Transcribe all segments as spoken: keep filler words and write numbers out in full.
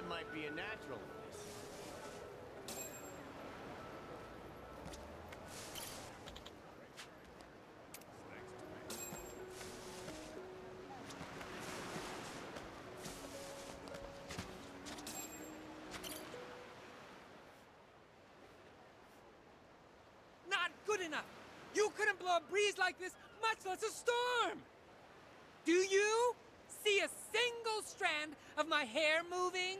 I might be a natural at this. Not good enough! You couldn't blow a breeze like this, much less a storm! Do you see a single strand of my hair moving?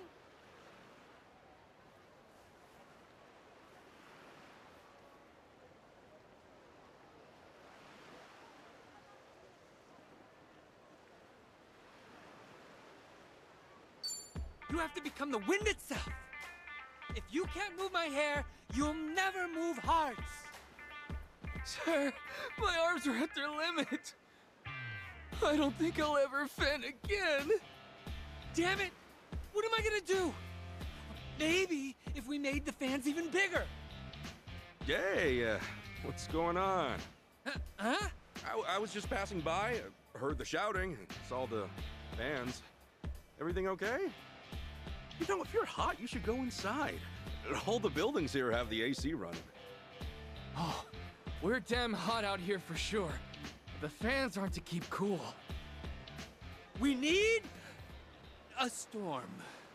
You have to become the wind itself! If you can't move my hair, you'll never move hearts! Sir, my arms are at their limit. I don't think I'll ever fan again. Damn it! What am I gonna do? Maybe if we made the fans even bigger. Hey, uh, what's going on? Huh? huh? I, I was just passing by, uh, heard the shouting, saw the fans. Everything okay? You know, if you're hot, you should go inside. All the buildings here have the A C running. Oh, we're damn hot out here for sure. The fans aren't to keep cool. We need a storm.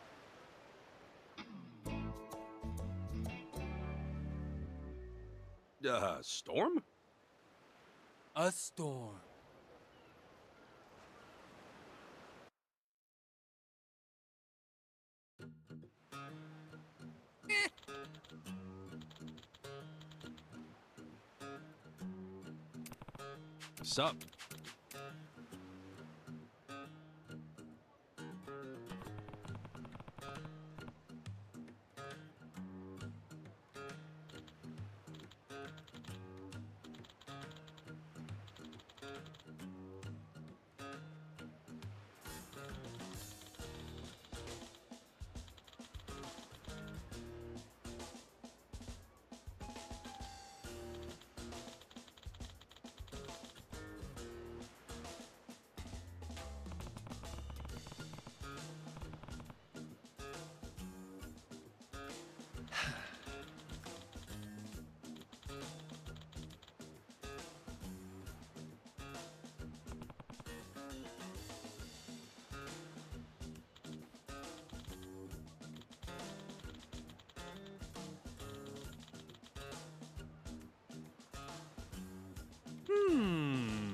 Uh, storm? A storm. Sup? Hmm.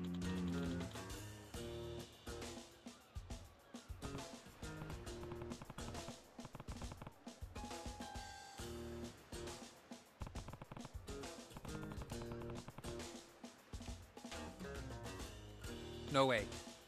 No way.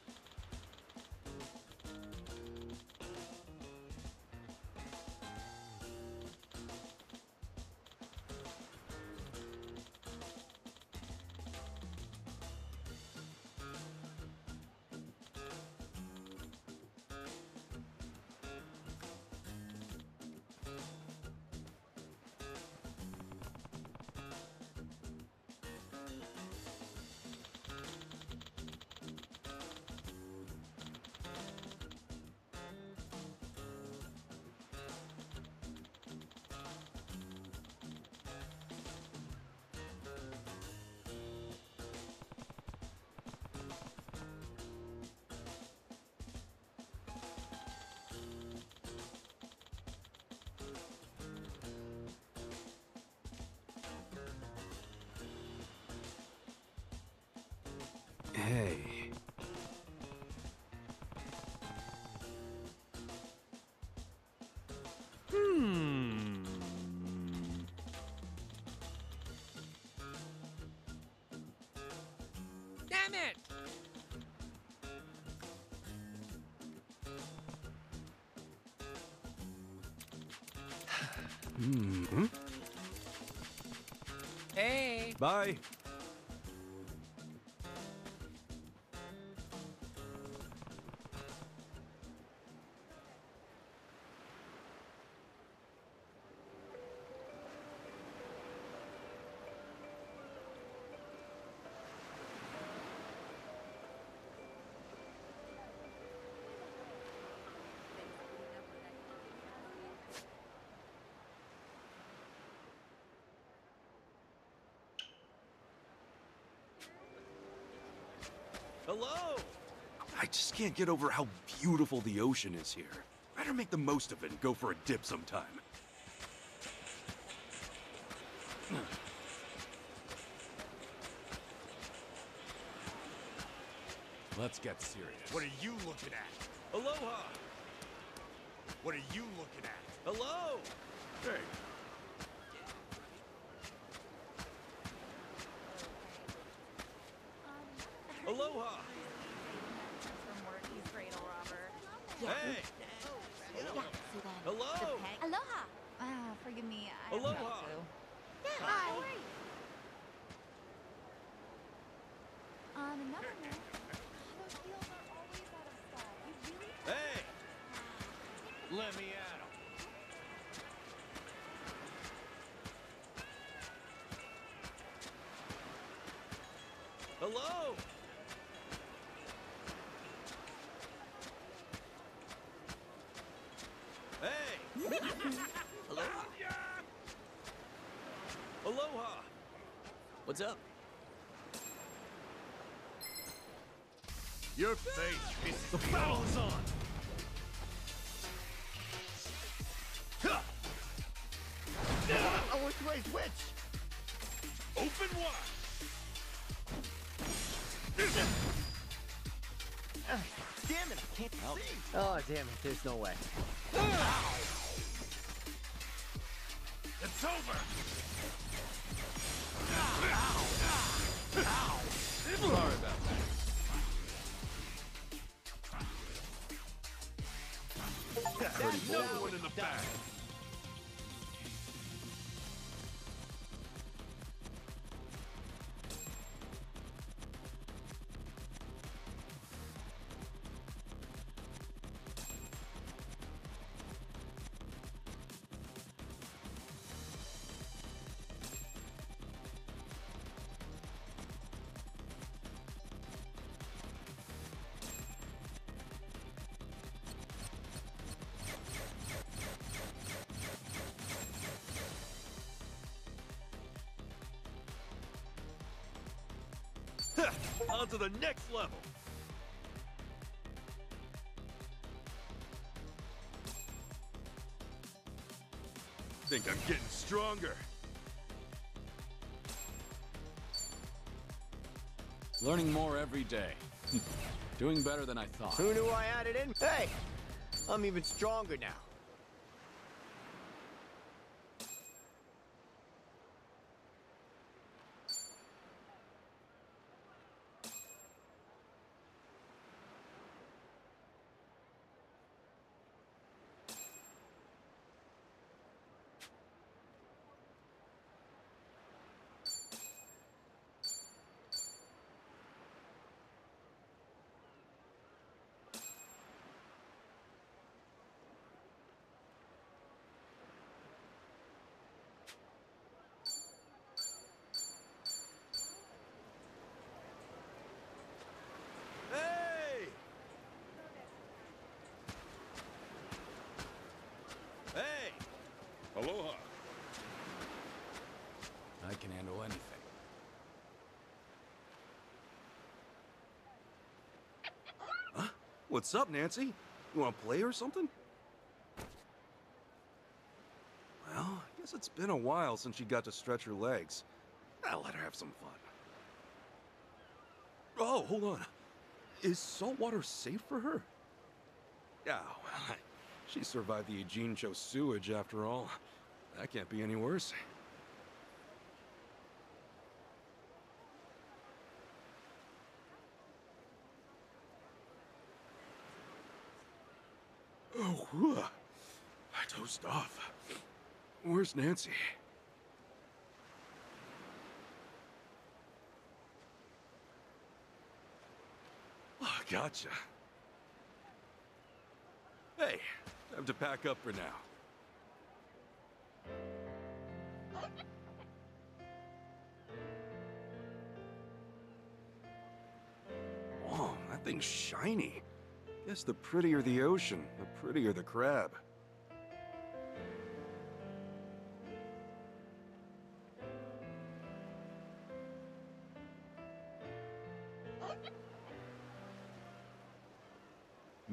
Hey. Hmm. Damn it! Hmm. Hey! Bye. Hello! I just can't get over how beautiful the ocean is here. Better make the most of it and go for a dip sometime. Let's get serious. What are you looking at? Aloha! What are you looking at? Hello! Hey. Aloha! From work, he's cradle robber. Hey! Yeah, so then. Hello! The peg- Aloha! Ah, forgive me. I Aloha. Have no clue. Yeah, Hi. hi. On another note, those wheels are always out of stock. You really have Hey! Let me at him. Hello! Hey! Aloha! Aloha! What's up? Your face pisses the foul is on. Huh. Oh, which way's which? Open wide! Uh, damn it, I can't see. Oh, damn it, there's no way. It's over. Sorry about that. There's no one in the back. On to the next level! Think I'm getting stronger. Learning more every day. Doing better than I thought. Who knew I had it in? Hey, I'm even stronger now. Hey! Hey! Aloha! I can handle anything. Huh? What's up, Nancy? You want to play or something? Well, I guess it's been a while since she got to stretch her legs. I'll let her have some fun. Oh, hold on. Is saltwater safe for her? Yeah, well, she survived the Eugene Cho sewage after all. That can't be any worse. Oh, whew. I dozed off. Where's Nancy? Oh, gotcha. Hey, time to pack up for now. Whoa, that thing's shiny. Guess the prettier the ocean, the prettier the crab.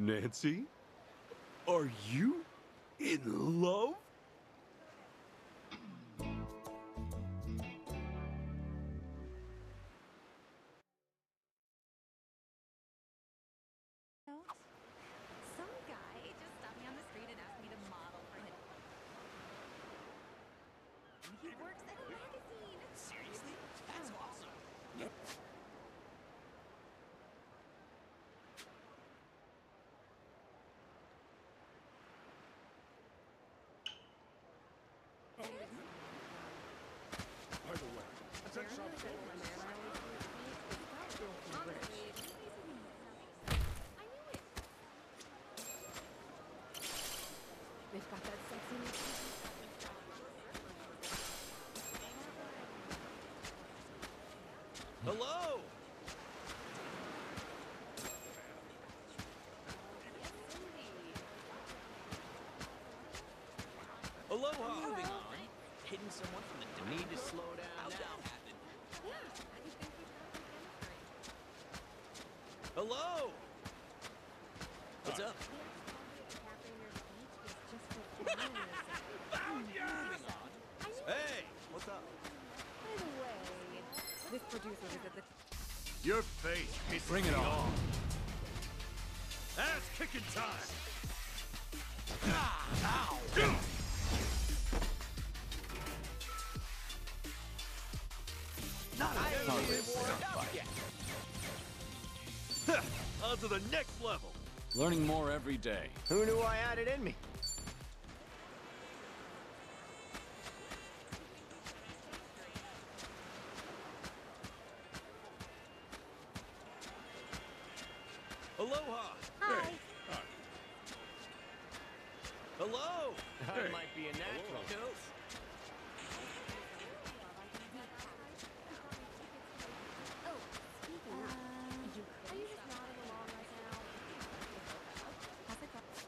Nancy? Are you in love? Some guy just stopped me on the street and asked me to model for him. He works at a magazine. Seriously? That's awesome. They've got that sexy new Hello? Aloha! Moving on. Hitting someone from the dark. Need to slow down How'd now. that happen? Yeah, I think we should Hello? What's up? Hey! What's up? By the way, this producer was at the Your face pisses Bring it me on. off. Ass kicking time. Ah, ow. Not On to the next level. Learning more every day. Who knew I had it in me? Aloha! Hi. Hello! I might be a natural. Oh, speaking of, you are you just nodding along right now? How's it going?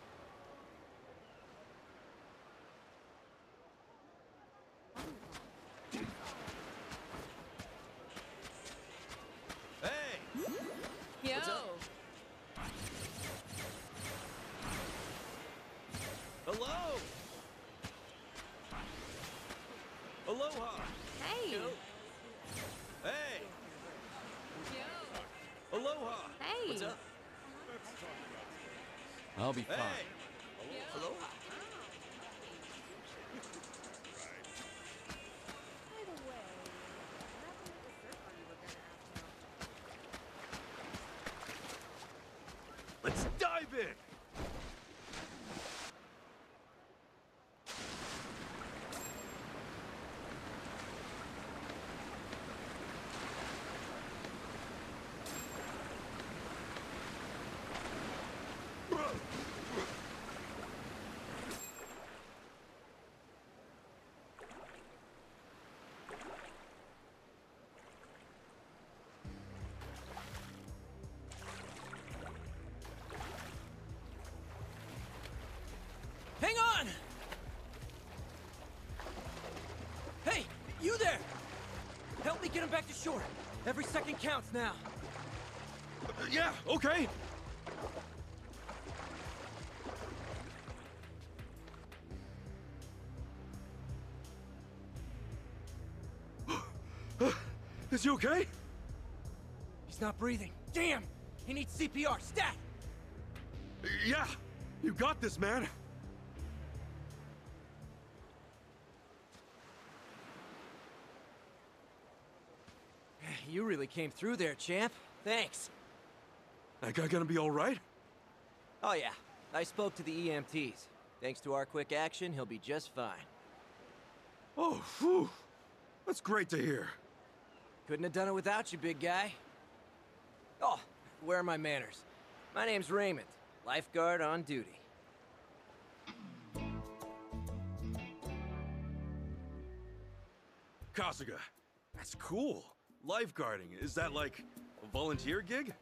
Hey! Yo. What's up? Hello! Aloha! Hey. Hey! Aloha! Hey. What's up? I'll be fine. Hey! Aloha. By the way, what happened with the surfer you were gonna ask me? Let's dive in. Hang on! Hey, you there! Help me get him back to shore. Every second counts now. Yeah, okay! Is he okay? He's not breathing. Damn! He needs C P R. Stat! Yeah! You got this, man! You really came through there, champ. Thanks. That guy gonna be alright? Oh yeah, I spoke to the E M Ts. Thanks to our quick action, he'll be just fine. Oh, phew! That's great to hear. Couldn't have done it without you, big guy. Oh, where are my manners? My name's Raymond, lifeguard on duty. Kasuga, that's cool. Lifeguarding, is that like a volunteer gig?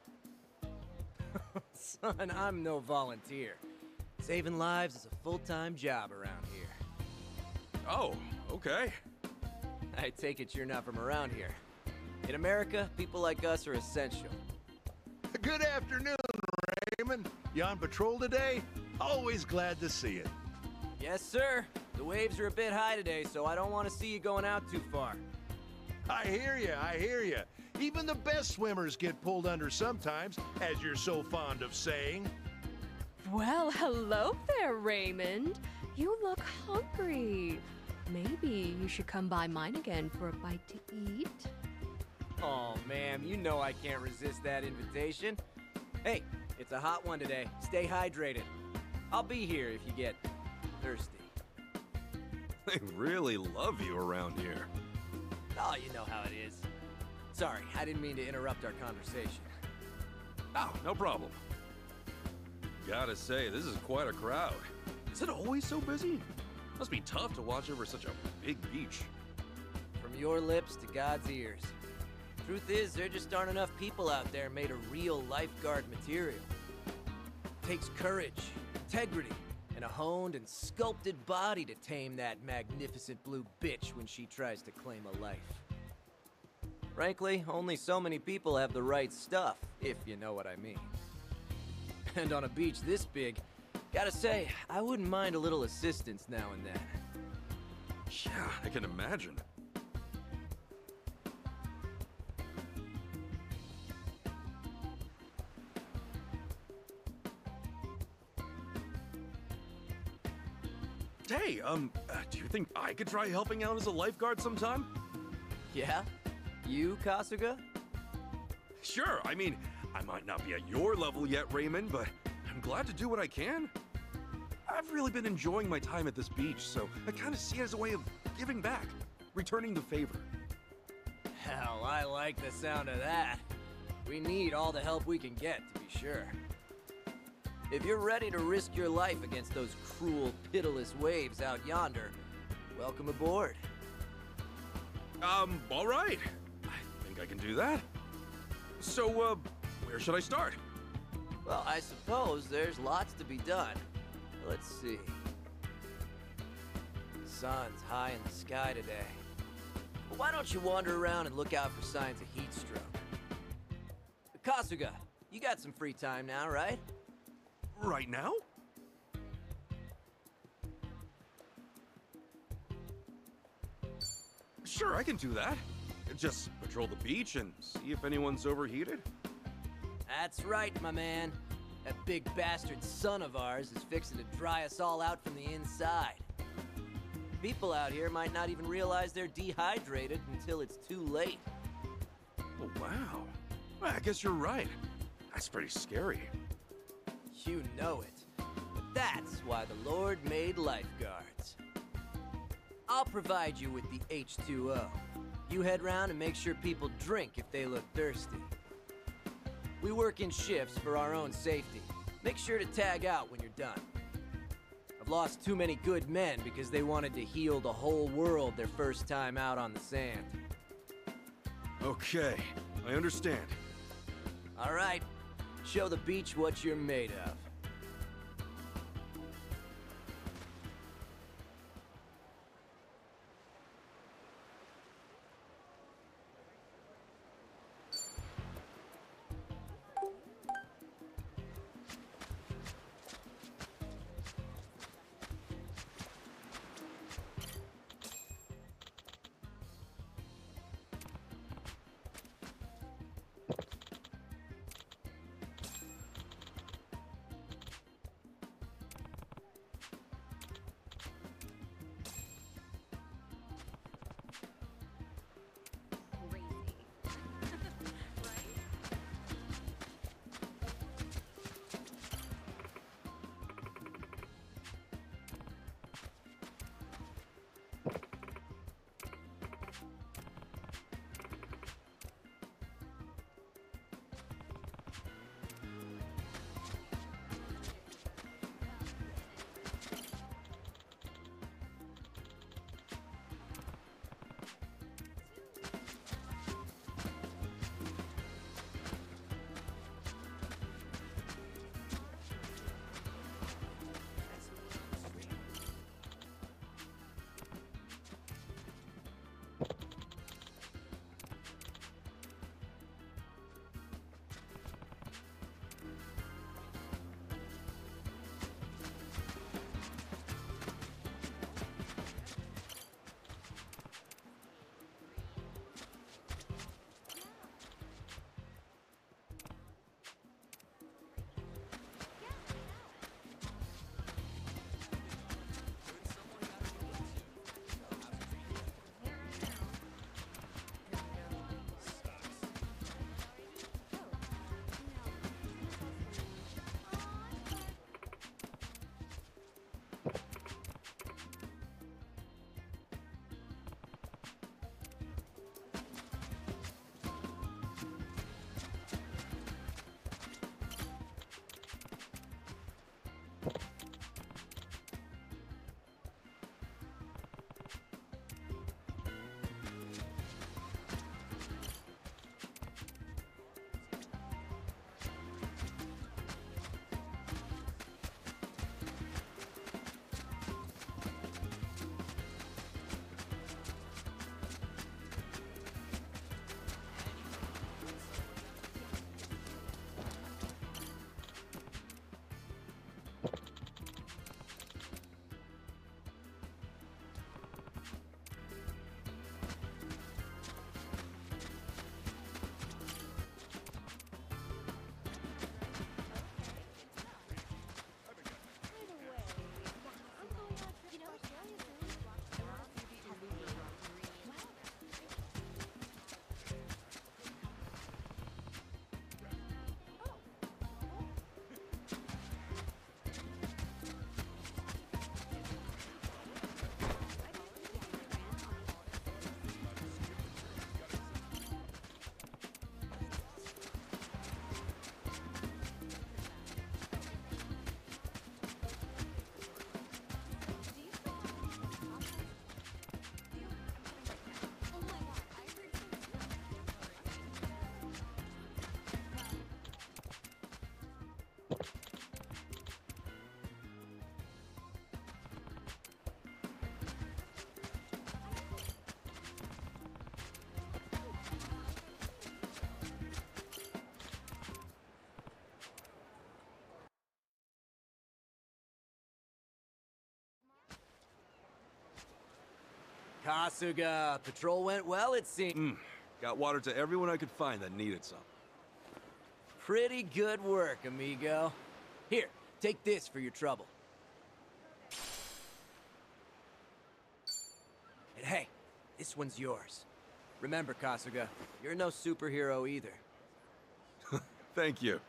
Son, I'm no volunteer. Saving lives is a full-time job around here. Oh, okay. I take it you're not from around here. In America, people like us are essential. Good afternoon, Raymond. You on patrol today? Always glad to see it. Yes, sir. The waves are a bit high today, so I don't want to see you going out too far. I hear you, I hear you. Even the best swimmers get pulled under sometimes, as you're so fond of saying. Well, hello there, Raymond. You look hungry. Maybe you should come by mine again for a bite to eat. Oh, ma'am, you know I can't resist that invitation. Hey, it's a hot one today. Stay hydrated. I'll be here if you get thirsty. They really love you around here. Oh, you know how it is. Sorry, I didn't mean to interrupt our conversation. Oh, no problem. Gotta say, this is quite a crowd. Is it always so busy? Must be tough to watch over such a big beach. From your lips to God's ears. Truth is, there just aren't enough people out there made of real lifeguard material. Takes courage, integrity, and a honed and sculpted body to tame that magnificent blue bitch when she tries to claim a life. Frankly, only so many people have the right stuff, if you know what I mean. And on a beach this big, gotta say, I wouldn't mind a little assistance now and then. Yeah, I can imagine. Hey, um, uh, do you think I could try helping out as a lifeguard sometime? Yeah? You, Kasuga? Sure, I mean, I might not be at your level yet, Raymond, but I'm glad to do what I can. I've really been enjoying my time at this beach, so I kind of see it as a way of giving back, returning the favor. Hell, I like the sound of that. We need all the help we can get, to be sure. If you're ready to risk your life against those cruel, pitiless waves out yonder, welcome aboard. Um, all right. I think I can do that. So, uh, where should I start? Well, I suppose there's lots to be done. Let's see. The sun's high in the sky today. But why don't you wander around and look out for signs of heat stroke? Kasuga, you got some free time now, right? Right now? Sure, I can do that. Just patrol the beach and see if anyone's overheated. That's right, my man. That big bastard son of ours is fixing to dry us all out from the inside. People out here might not even realize they're dehydrated until it's too late. Oh, wow. Well, I guess you're right. That's pretty scary. You know it. But that's why the Lord made lifeguards. I'll provide you with the H two O. You head round and make sure people drink if they look thirsty. We work in shifts for our own safety. Make sure to tag out when you're done. I've lost too many good men because they wanted to heal the whole world their first time out on the sand. Okay, I understand. All right, show the beach what you're made of. Kasuga, patrol went well, it seems. Mm. Got water to everyone I could find that needed some. Pretty good work, amigo. Here, take this for your trouble. And hey, this one's yours. Remember, Kasuga, you're no superhero either. Thank you.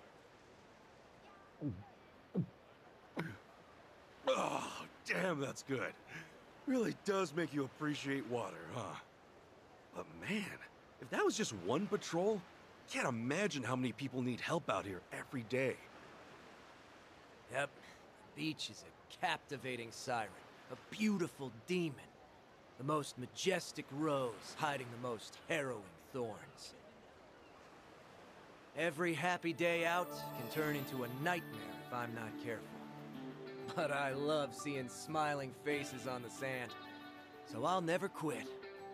Oh, damn, that's good. Really does make you appreciate water, huh? But man, if that was just one patrol, can't imagine how many people need help out here every day. Yep, the beach is a captivating siren, a beautiful demon. The most majestic rose hiding the most harrowing thorns. Every happy day out can turn into a nightmare if I'm not careful. But I love seeing smiling faces on the sand, so I'll never quit.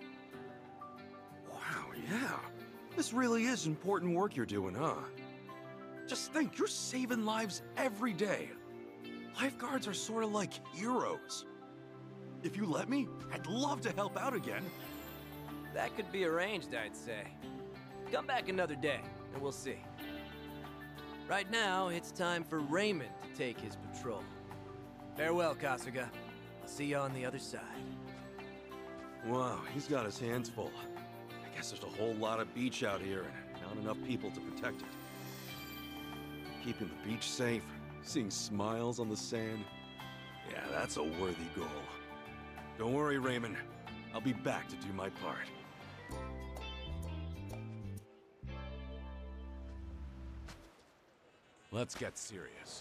Wow, yeah. This really is important work you're doing, huh? Just think, you're saving lives every day. Lifeguards are sort of like heroes. If you let me, I'd love to help out again. That could be arranged, I'd say. Come back another day, and we'll see. Right now, it's time for Raymond to take his patrol. Farewell, Kasuga. I'll see you on the other side. Wow, he's got his hands full. I guess there's a whole lot of beach out here and not enough people to protect it. Keeping the beach safe, seeing smiles on the sand. Yeah, that's a worthy goal. Don't worry, Raymond. I'll be back to do my part. Let's get serious.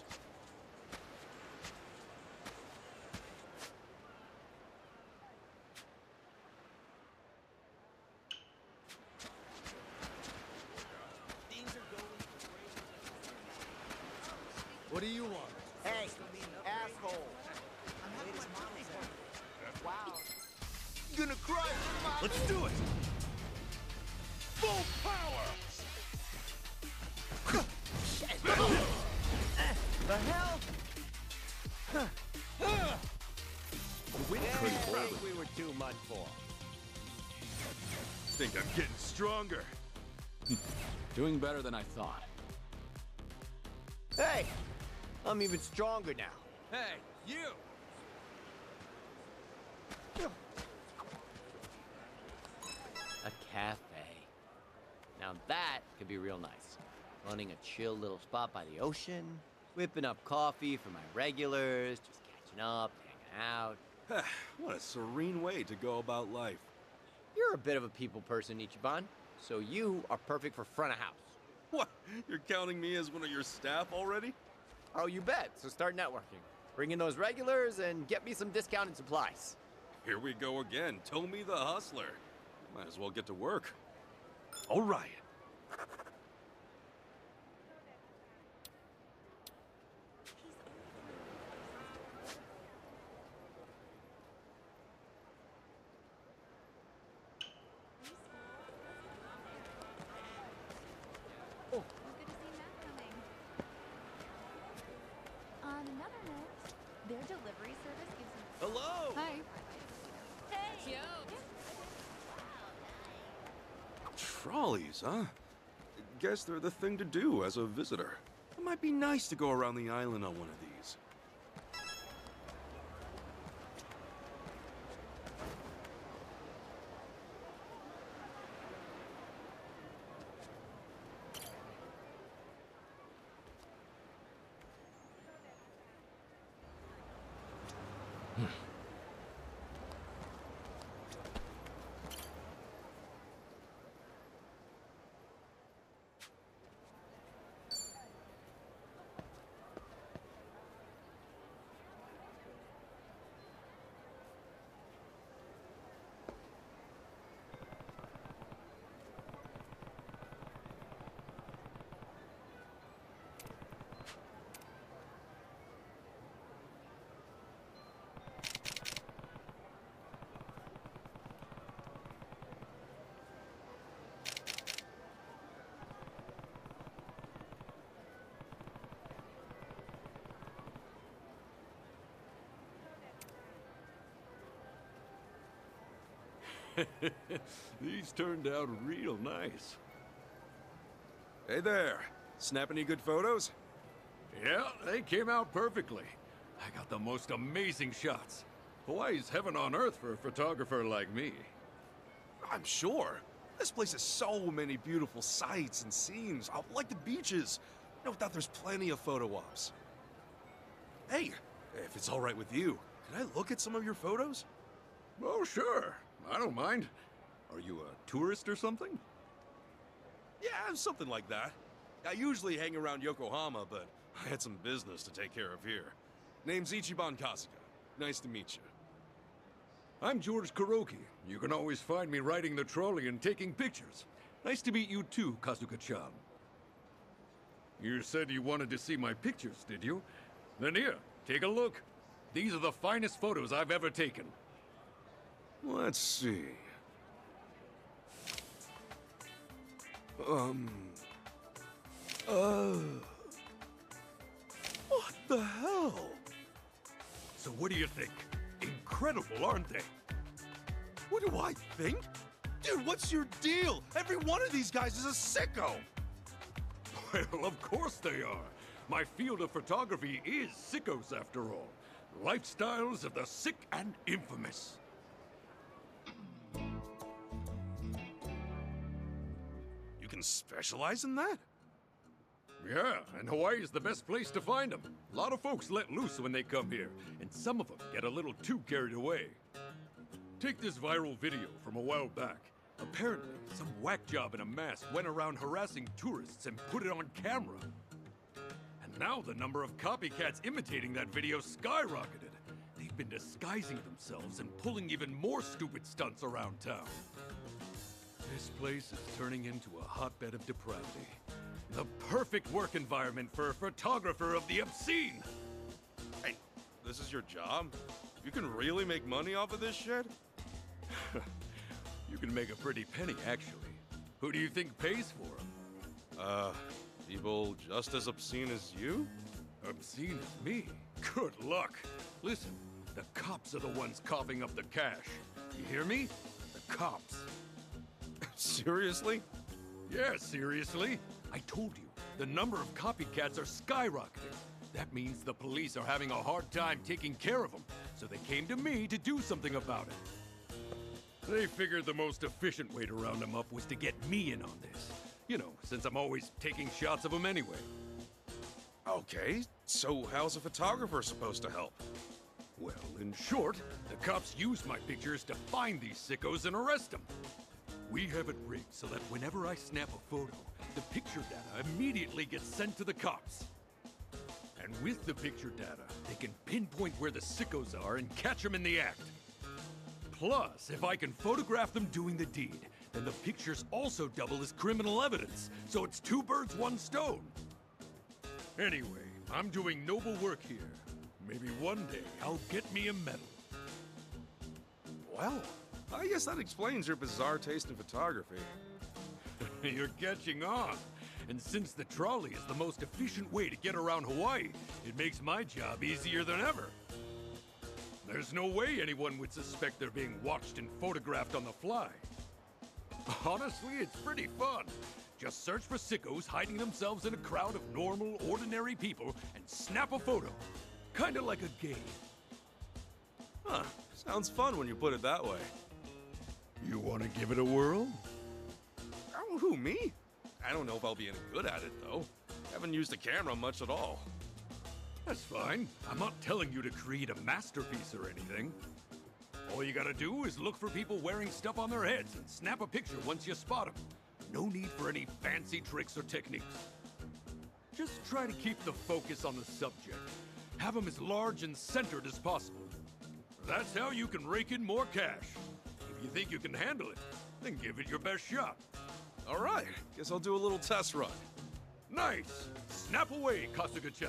What do you want? Hey, asshole. Wow. Gonna crush my... Let's do it! Full power! The hell? We Yeah, pretty bold. right, we were too much for. Think I'm getting stronger. Doing better than I thought. Hey, I'm even stronger now. Hey, you! A cafe. Now that could be real nice. Running a chill little spot by the ocean, whipping up coffee for my regulars, just catching up, hanging out. What a serene way to go about life. You're a bit of a people person, Ichiban, so you are perfect for front of house. What? You're counting me as one of your staff already? Oh, you bet. So start networking. Bring in those regulars and get me some discounted supplies. Here we go again. Tommy the Hustler. Might as well get to work. All right. On another note, their delivery service gives you... Hello! Hi. Hey! Trolleys, huh? Guess they're the thing to do as a visitor. It might be nice to go around the island on one of these. These turned out real nice. Hey there. Snap any good photos? Yeah, they came out perfectly. I got the most amazing shots. Hawaii's heaven on earth for a photographer like me. I'm sure. This place has so many beautiful sights and scenes, I like the beaches. No doubt there's plenty of photo ops. Hey, if it's all right with you, can I look at some of your photos? Oh, sure. I don't mind. Are you a tourist or something? Yeah, something like that. I usually hang around Yokohama, but I had some business to take care of here. Name's Ichiban Kasuga. Nice to meet you. I'm George Kuroki. You can always find me riding the trolley and taking pictures. Nice to meet you too, Kasuga-chan. You said you wanted to see my pictures, did you? Then here, take a look. These are the finest photos I've ever taken. Let's see. Um... Uh... What the hell? So what do you think? Incredible, aren't they? What do I think? Dude, what's your deal? Every one of these guys is a sicko! Well, of course they are. My field of photography is sickos, after all. Lifestyles of the sick and infamous. You can specialize in that? Yeah, and Hawaii is the best place to find them. A lot of folks let loose when they come here, and some of them get a little too carried away. Take this viral video from a while back. Apparently, some whack job in a mask went around harassing tourists and put it on camera. And now the number of copycats imitating that video skyrocketed. They've been disguising themselves and pulling even more stupid stunts around town. This place is turning into a hotbed of depravity. The perfect work environment for a photographer of the obscene! Hey, this is your job? You can really make money off of this shit? You can make a pretty penny, actually. Who do you think pays for them? Uh, people just as obscene as you? Obscene as me? Good luck. Listen, the cops are the ones coughing up the cash. You hear me? The cops. Seriously? Yeah, seriously. I told you, the number of copycats are skyrocketing. That means the police are having a hard time taking care of them, so they came to me to do something about it. They figured the most efficient way to round them up was to get me in on this. You know, since I'm always taking shots of them anyway. Okay, so how's a photographer supposed to help? Well, in short, the cops use my pictures to find these sickos and arrest them. We have it rigged so that whenever I snap a photo, the picture data immediately gets sent to the cops. And with the picture data, they can pinpoint where the sickos are and catch them in the act. Plus, if I can photograph them doing the deed, then the pictures also double as criminal evidence, so it's two birds, one stone. Anyway, I'm doing noble work here. Maybe one day I'll get me a medal. Well, I guess that explains your bizarre taste in photography. You're catching on. And since the trolley is the most efficient way to get around Hawaii, it makes my job easier than ever. There's no way anyone would suspect they're being watched and photographed on the fly. Honestly, it's pretty fun. Just search for sickos hiding themselves in a crowd of normal, ordinary people and snap a photo. Kinda like a game. Huh, sounds fun when you put it that way. You wanna give it a whirl? Oh, who, me? I don't know if I'll be any good at it, though. Haven't used a camera much at all. That's fine. I'm not telling you to create a masterpiece or anything. All you gotta do is look for people wearing stuff on their heads and snap a picture once you spot them. No need for any fancy tricks or techniques. Just try to keep the focus on the subject. Have them as large and centered as possible. That's how you can rake in more cash. If you think you can handle it, then give it your best shot. All right, guess I'll do a little test run. Nice! Snap away, Kasuga-chan.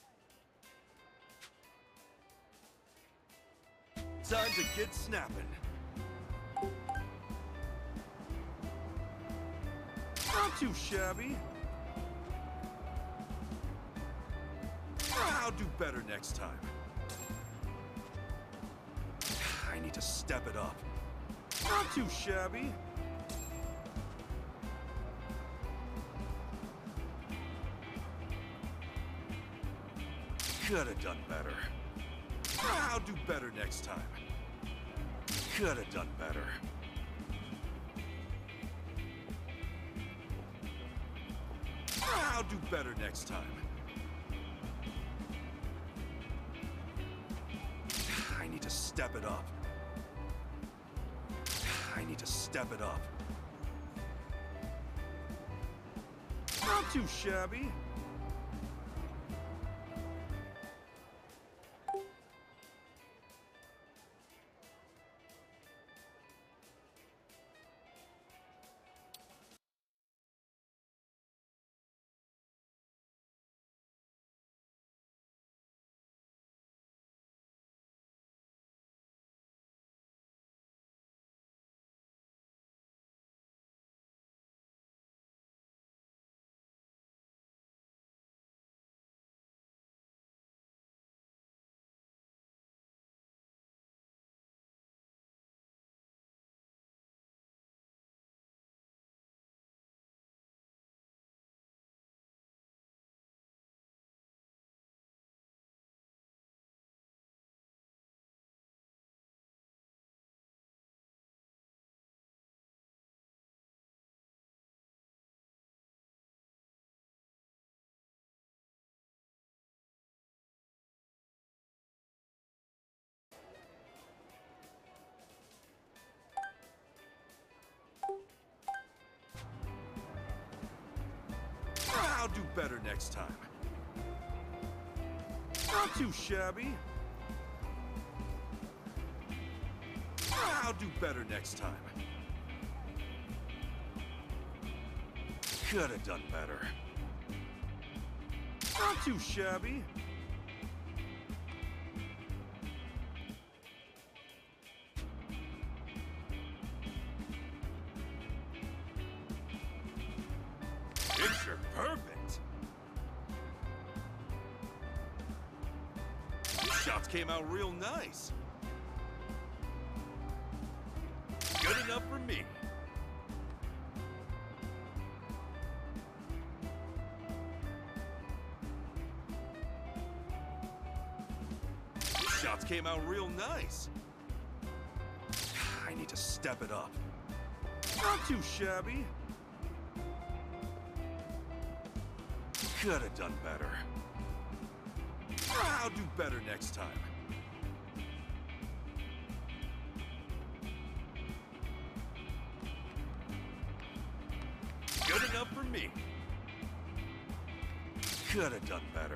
Time to get snapping. too shabby. I'll do better next time. I need to step it up. Not too shabby. Could have done better. I'll do better next time. Could have done better. I'll do better next time. I need to step it up. I need to step it up. Not too shabby. I'll do better next time. Not too shabby. I'll do better next time. Could have done better. Not too shabby. Picture perfect. These shots came out real nice. Good enough for me. These shots came out real nice. I need to step it up. Not too shabby. Could have done better. I'll do better next time. Good enough for me. Could have done better.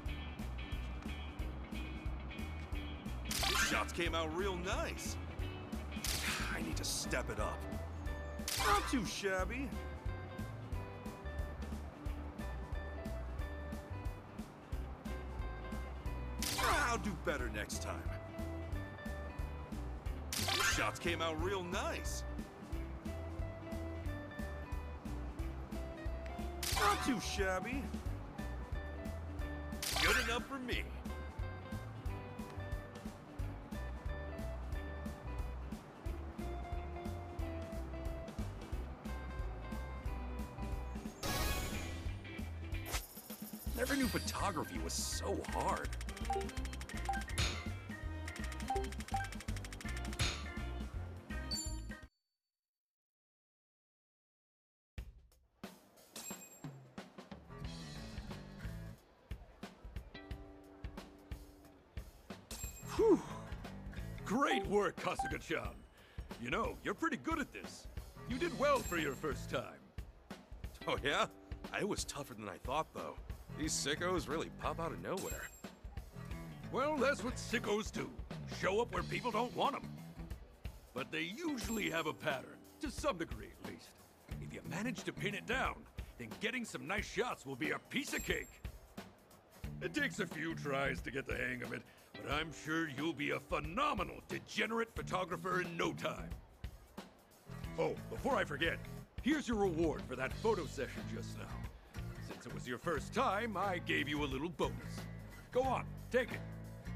These shots came out real nice. I need to step it up. Not too shabby. I'll do better next time. These shots came out real nice. Not too shabby. Good enough for me. Never knew photography was so hard. Whew. Great work, Kasuga-chan. You know, you're pretty good at this. You did well for your first time. Oh yeah? I was tougher than I thought, though. These sickos really pop out of nowhere. Well, that's what sickos do. Show up where people don't want them. But they usually have a pattern, to some degree at least. If you manage to pin it down, then getting some nice shots will be a piece of cake. It takes a few tries to get the hang of it, but I'm sure you'll be a phenomenal degenerate photographer in no time. Oh, before I forget, Here's your reward for that photo session just now. Since it was your first time, I gave you a little bonus. Go on, take it.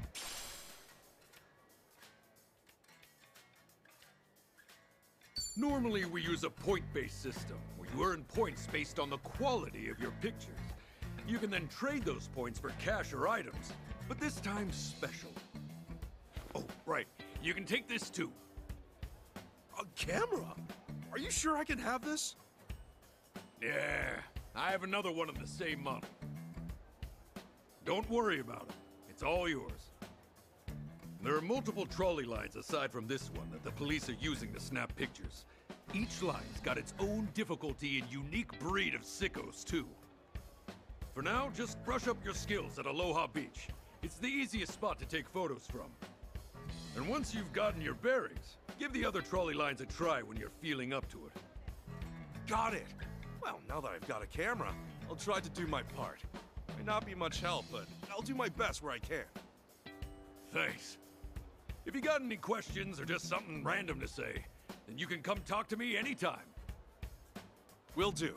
Normally, we use a point-based system, where you earn points based on the quality of your pictures. You can then trade those points for cash or items, but this time's special. Oh, right. You can take this too. A camera? Are you sure I can have this? Yeah, I have another one of the same model. Don't worry about it. It's all yours. There are multiple trolley lines aside from this one that the police are using to snap pictures. Each line's got its own difficulty and unique breed of sickos, too. For now, just brush up your skills at Aloha Beach. It's the easiest spot to take photos from. And once you've gotten your bearings, give the other trolley lines a try when you're feeling up to it. Got it. Well, now that I've got a camera, I'll try to do my part. May not be much help, but I'll do my best where I can. Thanks. If you got any questions or just something random to say, then you can come talk to me anytime. Will do.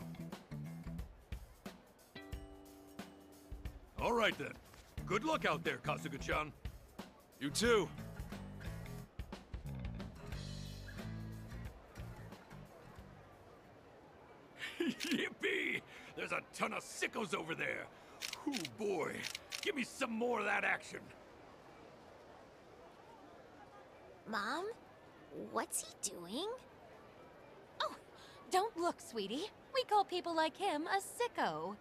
All right then. Good luck out there, Kasuga-chan. You too. Yippee! There's a ton of sickos over there. Oh boy. Give me some more of that action. Mom? What's he doing? Oh, don't look, sweetie. We call people like him a sicko.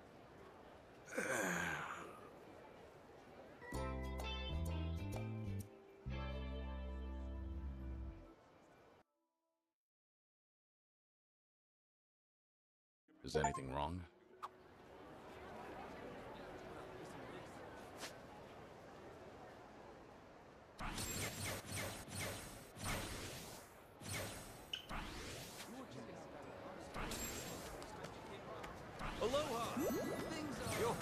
Is anything wrong? Aloha! Yo!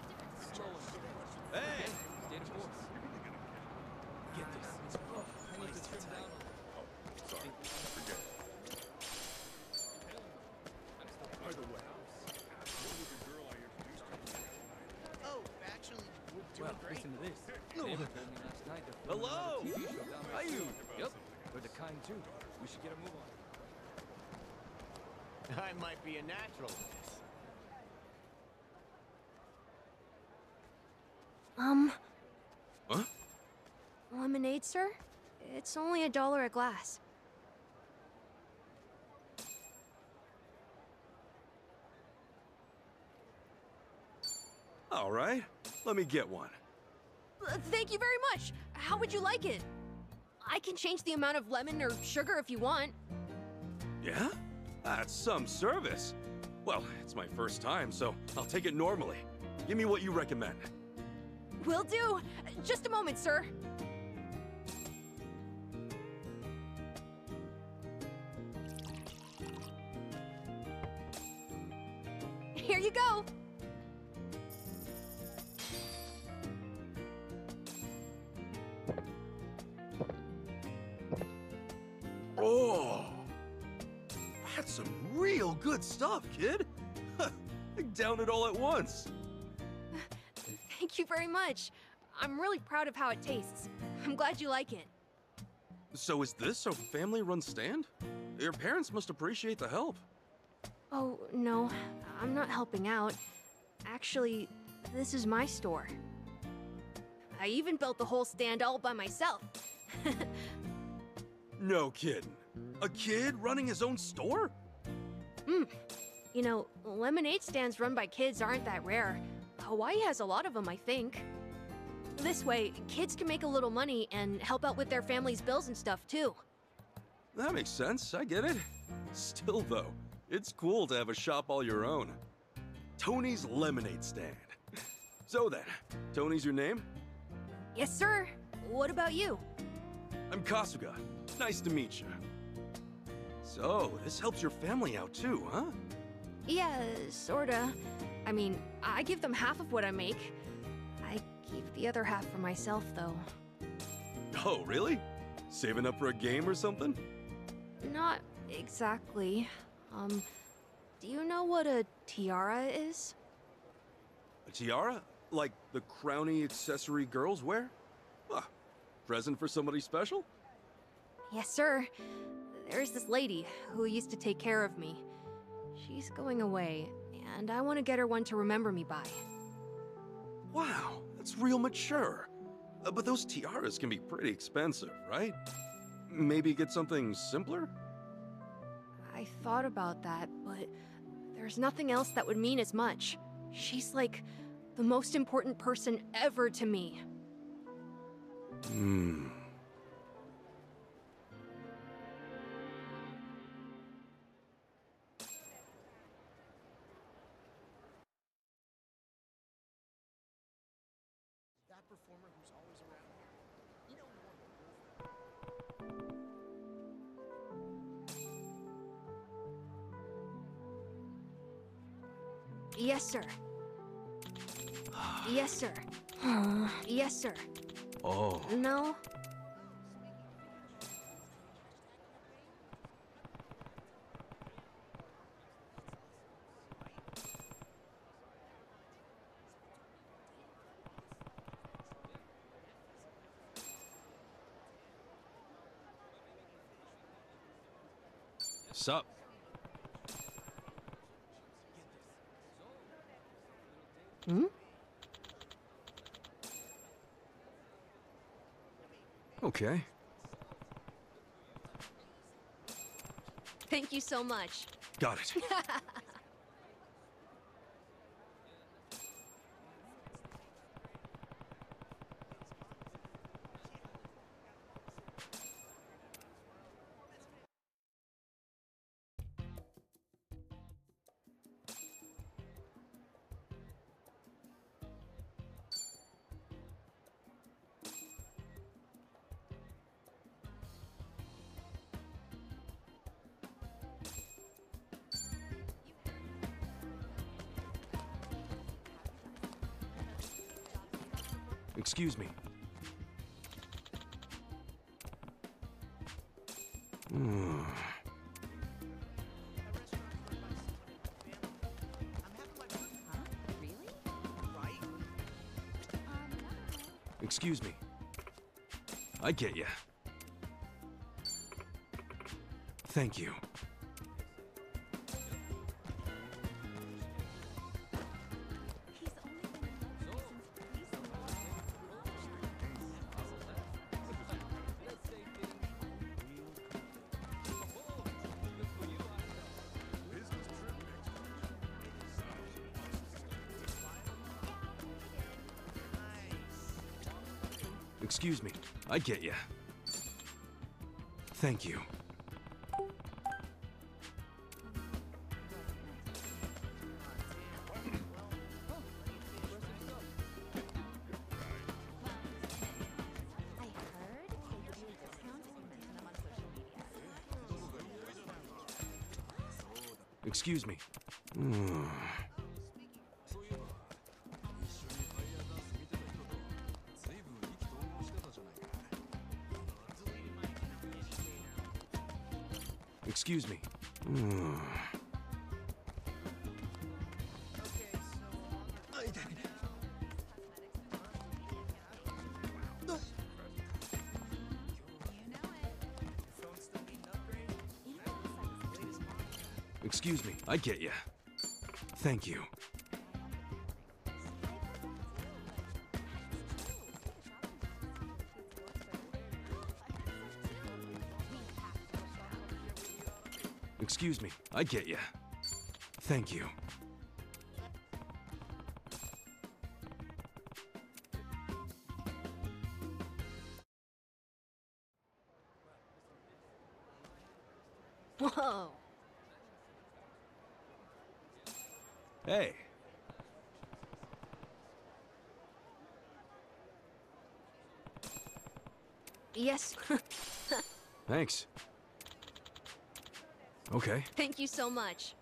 Hey! Get this. Oh, I need to trim down. Sorry, forget it. By the way, what was the girl I introduced you to? Oh, actually, Well, listen to this. Neighbor told me last night that Hello! T V show down How there. you? Yep. We're the kind too. We should get a move on. I might be a natural at this. Um, Huh? lemonade, sir? It's only a dollar a glass. All right. Let me get one. Uh, thank you very much. How would you like it? I can change the amount of lemon or sugar if you want. Yeah? That's some service. Well, it's my first time, so I'll take it normally. Give me what you recommend. Will do. Just a moment, sir. Here you go. Oh! That's some real good stuff, kid. I downed it all at once. Thank you very much. I'm really proud of how it tastes. I'm glad you like it. So is this a family-run stand? Your parents must appreciate the help. Oh, no. I'm not helping out. Actually, this is my store. I even built the whole stand all by myself. No kidding. A kid running his own store? Hmm. You know, lemonade stands run by kids aren't that rare. Hawaii has a lot of them, I think. This way, kids can make a little money and help out with their family's bills and stuff, too. That makes sense, I get it. Still though, it's cool to have a shop all your own. Tony's Lemonade Stand. So then, Tony's your name? Yes, sir. What about you? I'm Kasuga. Nice to meet you. So, this helps your family out too, huh? Yeah, sorta. I mean, I give them half of what I make. I keep the other half for myself, though. Oh, really? Saving up for a game or something? Not exactly. Um, do you know what a tiara is? A tiara? Like the crowny accessory girls wear? Ah, present for somebody special? Yes, sir. There's this lady who used to take care of me. She's going away, and I want to get her one to remember me by. Wow, that's real mature. Uh, but those tiaras can be pretty expensive, right? Maybe get something simpler? I thought about that, but there's nothing else that would mean as much. She's like the most important person ever to me. Hmm. That performer who's always around here. You know Yes, sir. Yes, sir. Yes, sir. Oh. No? Sup? Hmm? Okay. Thank you so much. Got it. Excuse me. Hmm. Excuse me. I get ya. Thank you. Excuse me. I get ya. Thank you. Excuse me. Hmm. Excuse me. Hmm. Excuse me. I get ya. Thank you. Excuse me. I get ya. Thank you. Whoa. Hey. Yes. Thanks. Okay. Thank you so much.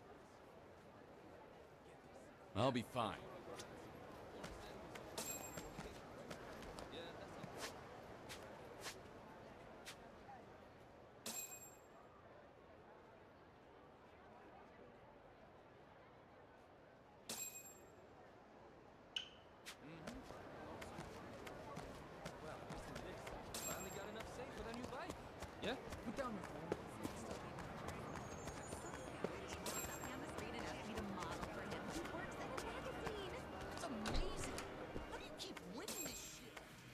I'll be fine. Yeah? Put down your phone. It's amazing. How do you keep winning this shit?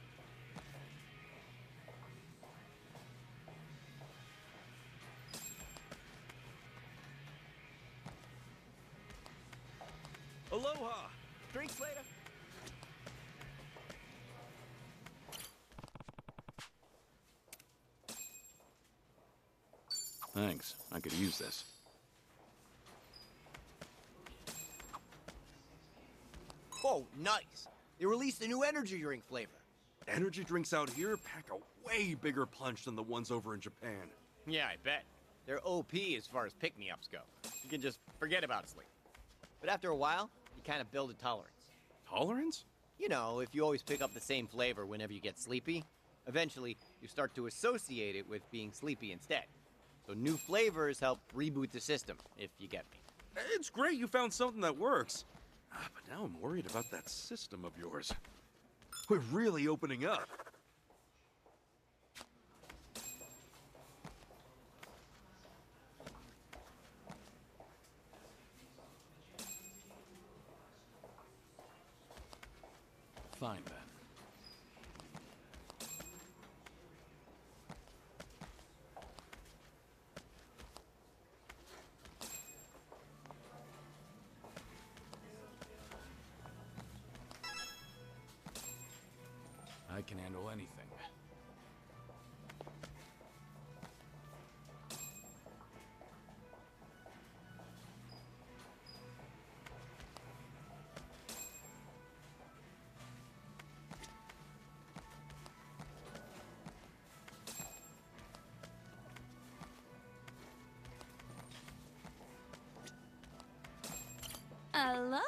Aloha! Drinks later? Thanks. I could use this. Oh, nice. They released a new energy drink flavor. Energy drinks out here pack a way bigger punch than the ones over in Japan. Yeah, I bet. They're O P as far as pick-me-ups go. You can just forget about sleep. But after a while, you kind of build a tolerance. Tolerance? You know, if you always pick up the same flavor whenever you get sleepy, eventually you start to associate it with being sleepy instead. So new flavors help reboot the system, if you get me. It's great you found something that works. Ah, but now I'm worried about that system of yours. We're really opening up. Fine, then. I can handle anything. Aloha!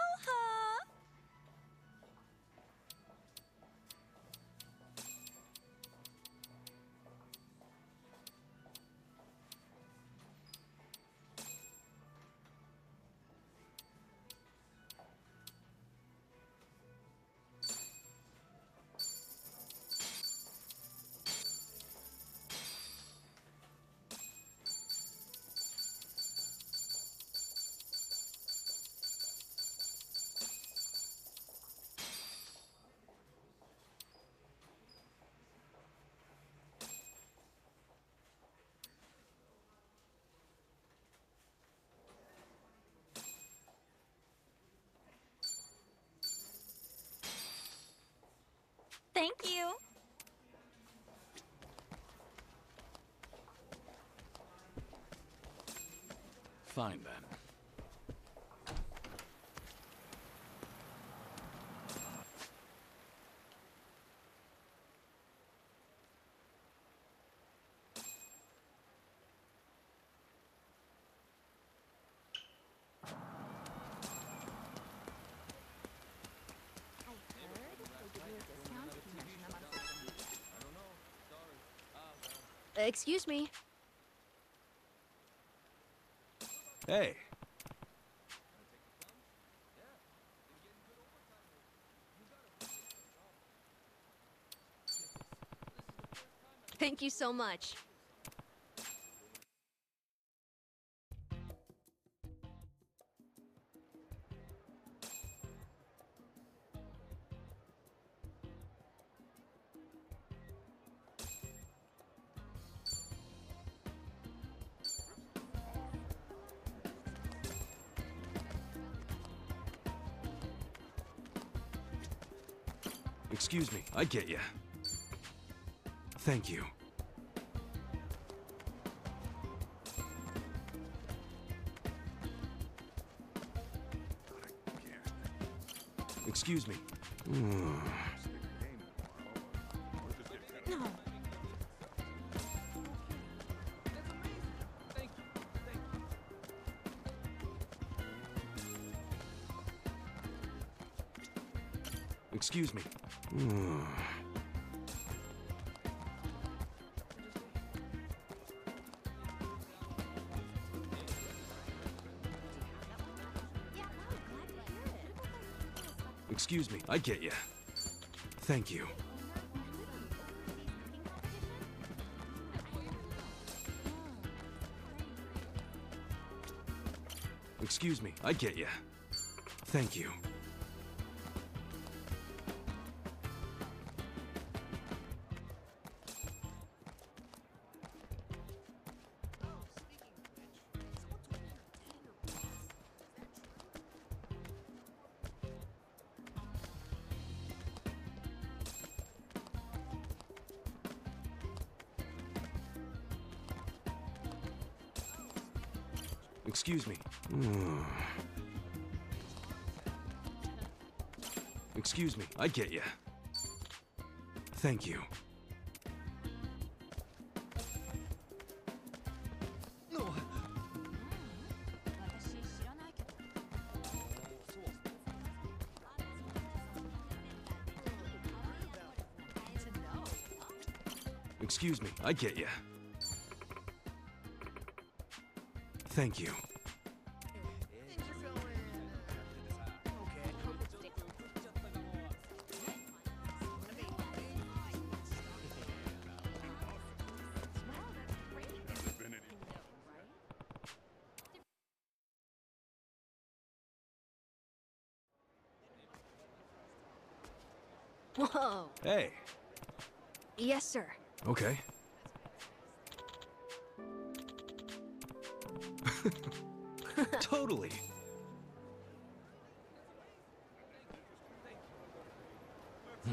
Thank you. Fine, then. Excuse me. Hey. Thank you so much. Excuse me, I get you. Thank you. Excuse me. No. Excuse me. Excuse me, I get you. Thank you. Excuse me, I get you. Thank you. Excuse me. Excuse me, I get you. Thank you. Excuse me, I get you. Thank you. Whoa. Hey. Yes, sir. Okay. Totally. Hmm.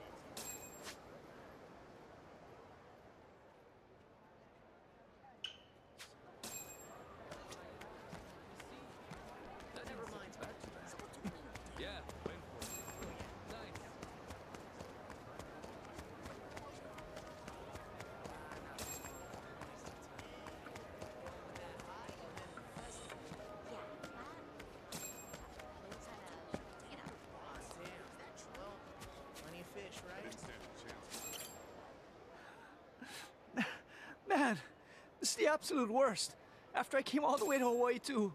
Man, this is the absolute worst. After I came all the way to Hawaii too.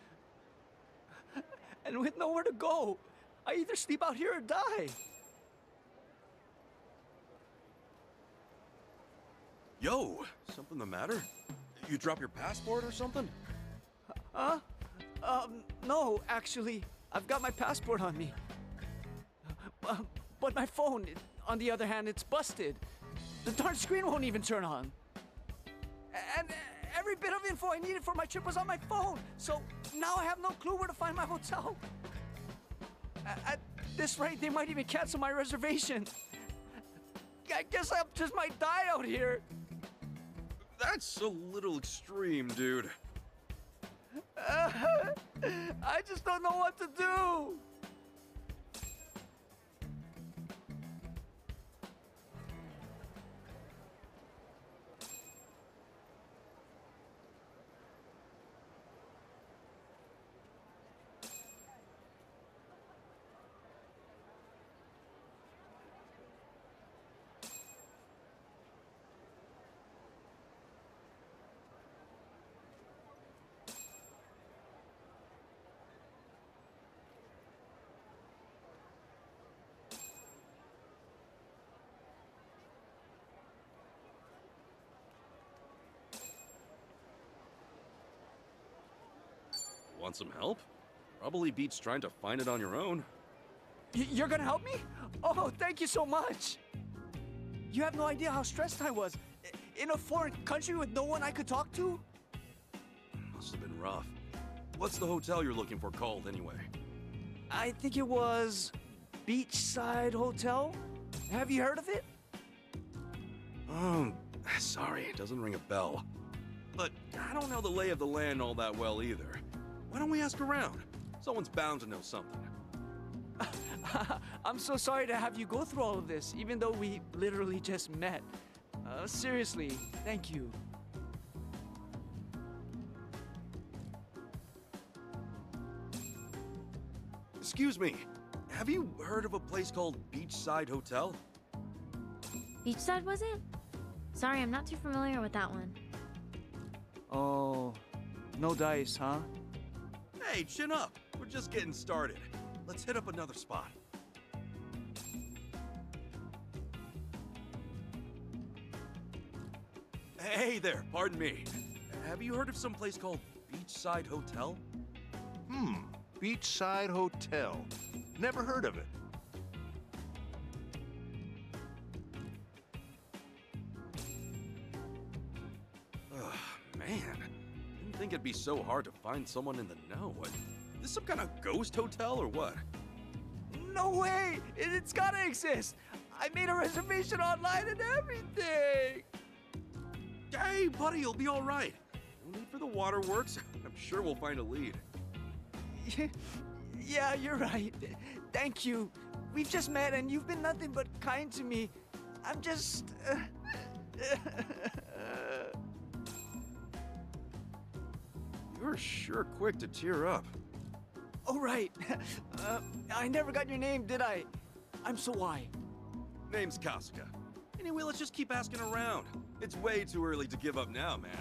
And with nowhere to go, I either sleep out here or die. Yo, something the matter? You drop your passport or something? Huh? Um, no, actually, I've got my passport on me. Uh, but my phone, it, on the other hand, it's busted. The darn screen won't even turn on. And every bit of info I needed for my trip was on my phone. So now I have no clue where to find my hotel. At this rate, they might even cancel my reservation. I guess I just might die out here. That's a little extreme, dude. Uh, I just don't know what to do. Want some help? Probably beats trying to find it on your own. Y- you're gonna help me? Oh, thank you so much. You have no idea how stressed I was. I- In a foreign country with no one I could talk to? Must have been rough. What's the hotel you're looking for called, anyway? I think it was Beachside Hotel. Have you heard of it? Um, sorry, it doesn't ring a bell. But I don't know the lay of the land all that well either. Why don't we ask around? Someone's bound to know something. I'm so sorry to have you go through all of this, even though we literally just met. Uh, seriously, thank you. Excuse me, have you heard of a place called Beachside Hotel? Beachside, was it? Sorry, I'm not too familiar with that one. Oh, no dice, huh? Hey, chin up. We're just getting started. Let's hit up another spot. Hey there, pardon me. Have you heard of some place called Beachside Hotel? Hmm, Beachside Hotel. Never heard of it. Ugh, man. Didn't think it'd be so hard to find someone in the know. What, this some kind of ghost hotel or what? No way! It, it's gotta exist! I made a reservation online and everything! Hey, buddy, you'll be all right. No need for the waterworks. I'm sure we'll find a lead. Yeah, you're right. Thank you. We've just met and you've been nothing but kind to me. I'm just... Uh, You're sure quick to tear up. Oh, right. Uh, I never got your name, did I? I'm Sawai. Name's Kasuga. Anyway, let's just keep asking around. It's way too early to give up now, man.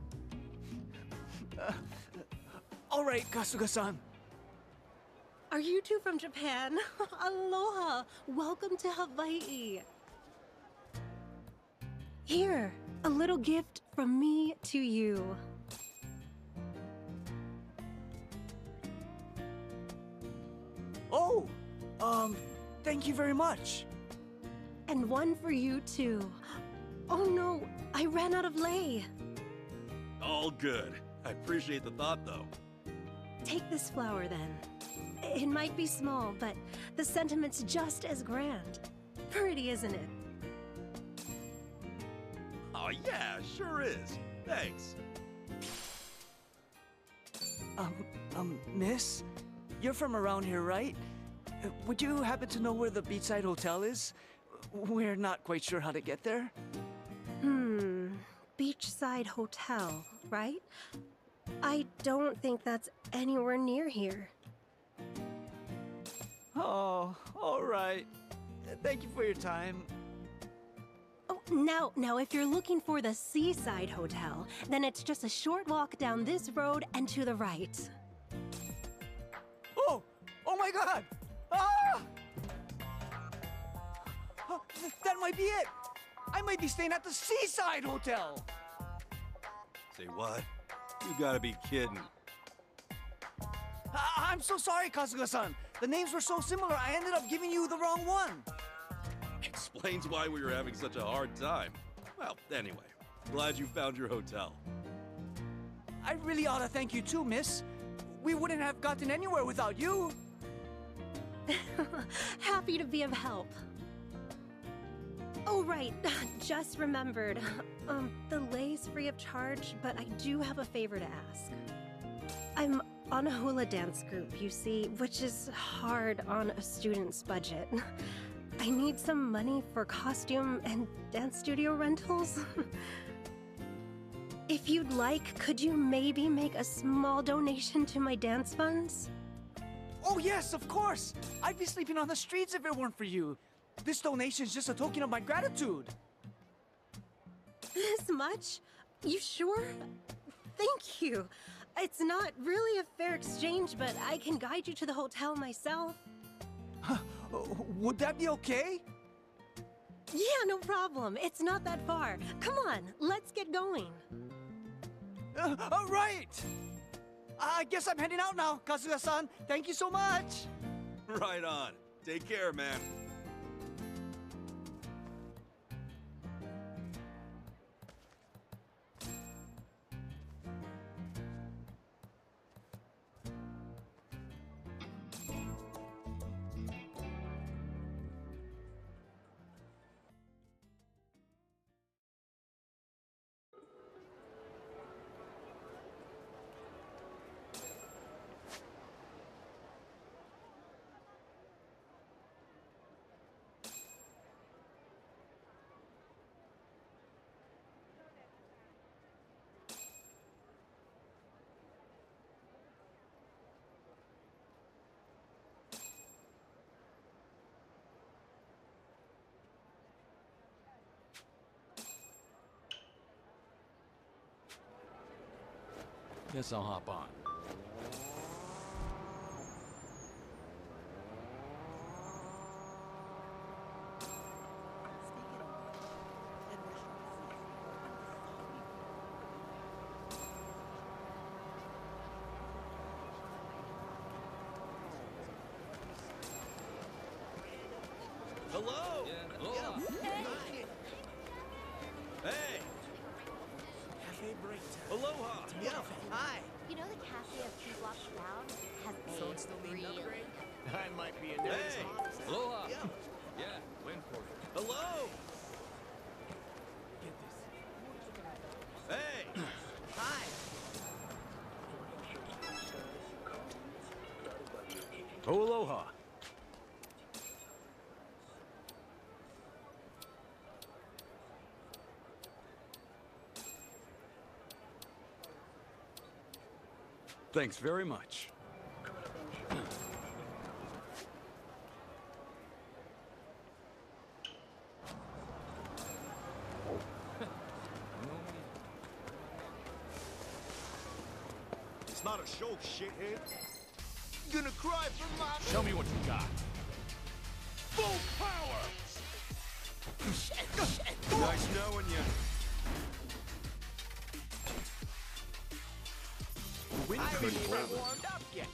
Uh, all right, Kasuga-san. Are you two from Japan? Aloha! Welcome to Hawaii. Here, a little gift from me to you. Oh, um, thank you very much. And one for you too. Oh no, I ran out of lei. All good. I appreciate the thought, though. Take this flower then. It might be small, but the sentiment's just as grand. Pretty, isn't it? Oh, yeah, sure is. Thanks. Um, um, miss? You're from around here, right? Uh, Would you happen to know where the Beachside Hotel is? We're not quite sure how to get there. Hmm. Beachside Hotel, right? I don't think that's anywhere near here. Oh, all right. Thank you for your time. Oh, now, now, if you're looking for the Seaside Hotel, then it's just a short walk down this road and to the right. Oh! Oh my god! Ah! Oh, th- that might be it! I might be staying at the Seaside Hotel! Say what? You gotta be kidding. I- I'm so sorry, Kasuga-san. The names were so similar, I ended up giving you the wrong one. Explains why we were having such a hard time. Well, anyway, glad you found your hotel. I really ought to thank you too, miss. We wouldn't have gotten anywhere without you. Happy to be of help. Oh, right. Just remembered. Um, the lei's free of charge, but I do have a favor to ask. I'm on a hula dance group, you see, which is hard on a student's budget. I need some money for costume and dance studio rentals. If you'd like, could you maybe make a small donation to my dance funds? Oh yes, of course! I'd be sleeping on the streets if it weren't for you. This donation's just a token of my gratitude. This much? You sure? Thank you. It's not really a fair exchange, but I can guide you to the hotel myself. Would that be okay? Yeah, no problem. It's not that far. Come on, let's get going. Uh, all right! I guess I'm heading out now, Kasuga-san. Thank you so much! Right on. Take care, man. Guess I'll hop on. Hello! Aloha. Hey! Cafe break time. Aloha! Yeah, hi. You know the cafe a few blocks down has a Phone still need an really upgrade? I might be a nerd. Hey! Aloha. Yeah. Yeah, win for it. Hello! Hey! Hi. Oh, aloha. Thanks very much. It's not a show, shithead. Gonna cry for my... Show me what you got. Full power! Nice knowing you. I haven't even warmed up yet.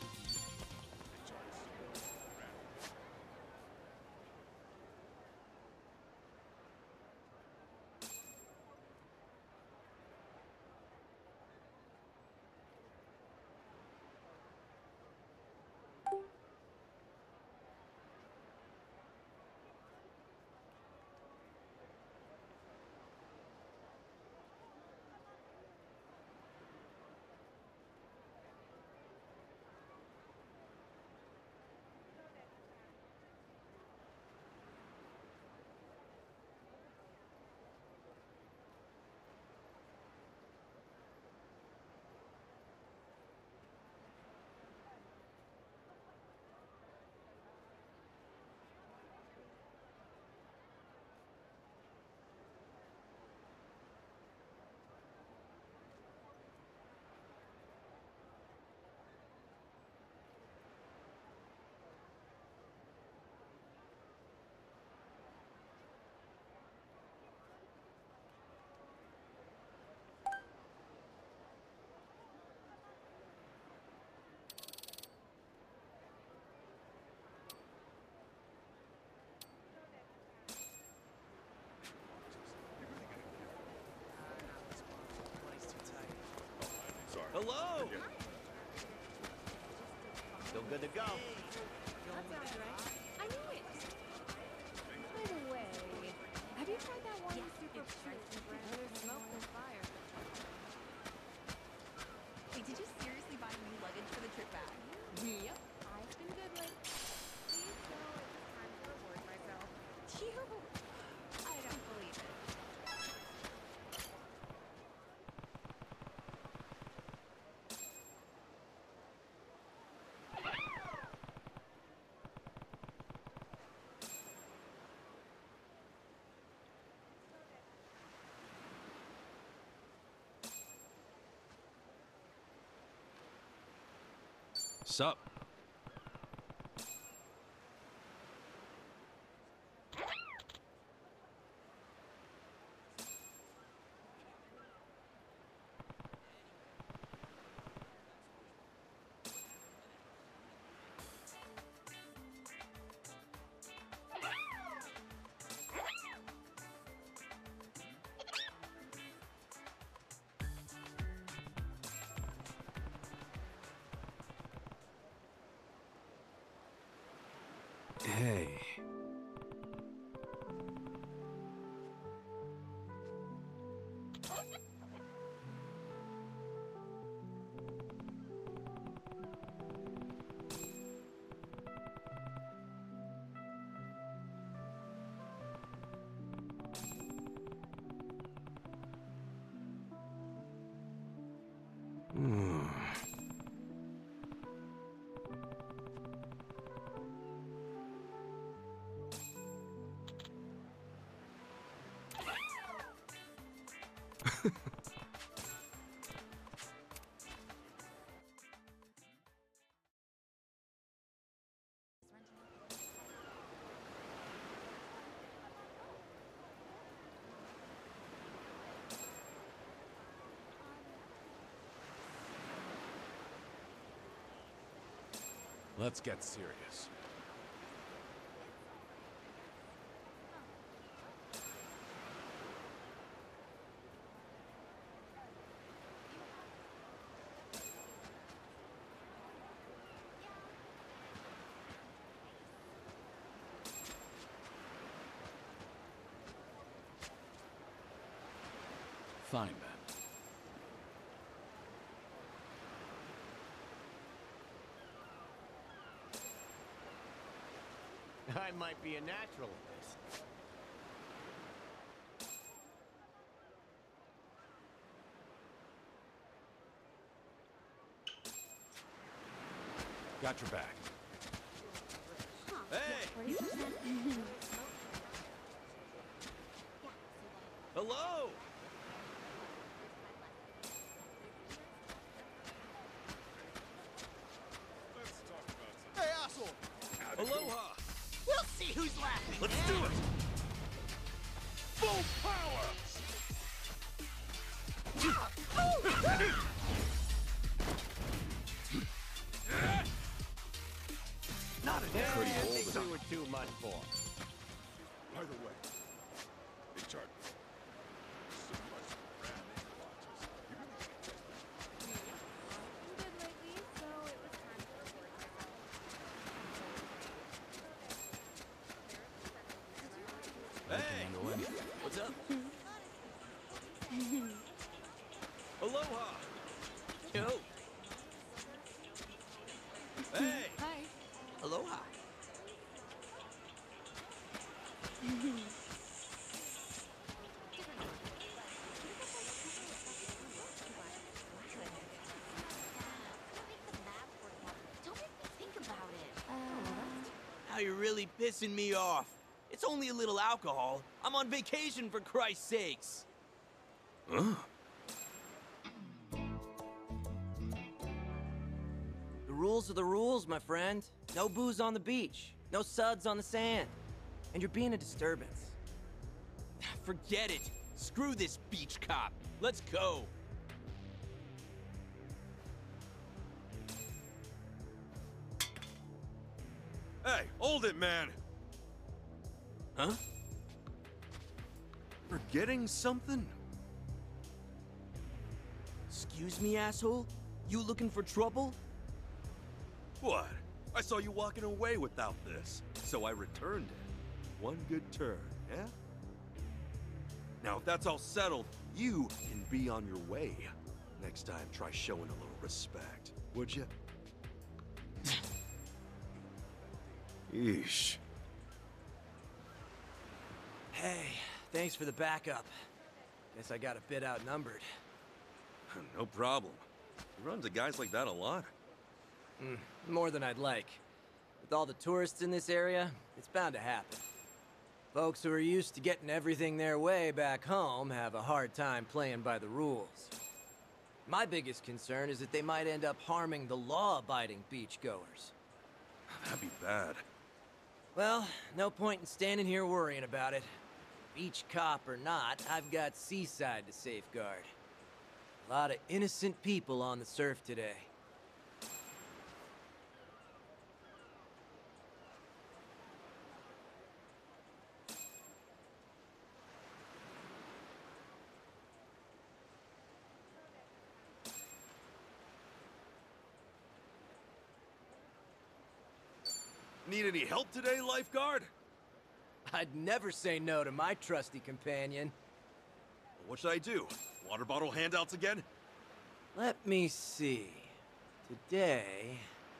Hello! Still good to go. That sounds right. I knew it. By the way, have you tried that one super fruit brand smoke and fire? Wait, did you seriously buy new luggage for the trip back? Yep. I've been good with. Please know it's time to reward myself. Phew. I don't believe it. Sup? Hey. Hmm. Let's get serious. Fine, man. I might be a natural at this. Got your back. Hey! Hello! Hey, asshole! Aloha! We'll see who's laughing. Let's do it! Full power! Not a Yeah, pretty I old think we we were too much for. By the way, hey, Charlie. So much brand name watches. You really can't trust them. Been good lately, so it was time to reward myself. Hey! What's up? Aloha! Yo! Hey! Hi. Aloha. Don't make me think about it. Now you're really pissing me off. It's only a little alcohol. I'm on vacation, for Christ's sakes. Huh? The rules are the rules, my friend. No booze on the beach. No suds on the sand. And you're being a disturbance. Forget it. Screw this beach cop. Let's go. Hey, hold it, man! Huh? Forgetting something? Excuse me, asshole? You looking for trouble? What? I saw you walking away without this, so I returned it. One good turn, yeah? Now, if that's all settled, you can be on your way. Next time, try showing a little respect, would you? Yeesh. Hey, thanks for the backup. Guess I got a bit outnumbered. No problem. You run to guys like that a lot. Mm, more than I'd like. With all the tourists in this area, it's bound to happen. Folks who are used to getting everything their way back home have a hard time playing by the rules. My biggest concern is that they might end up harming the law-abiding beachgoers. That'd be bad. Well, no point in standing here worrying about it. Beach cop or not, I've got Seaside to safeguard. A lot of innocent people on the surf today. Need any help today, lifeguard? I'd never say no to my trusty companion. What should I do? Water bottle handouts again? Let me see. Today...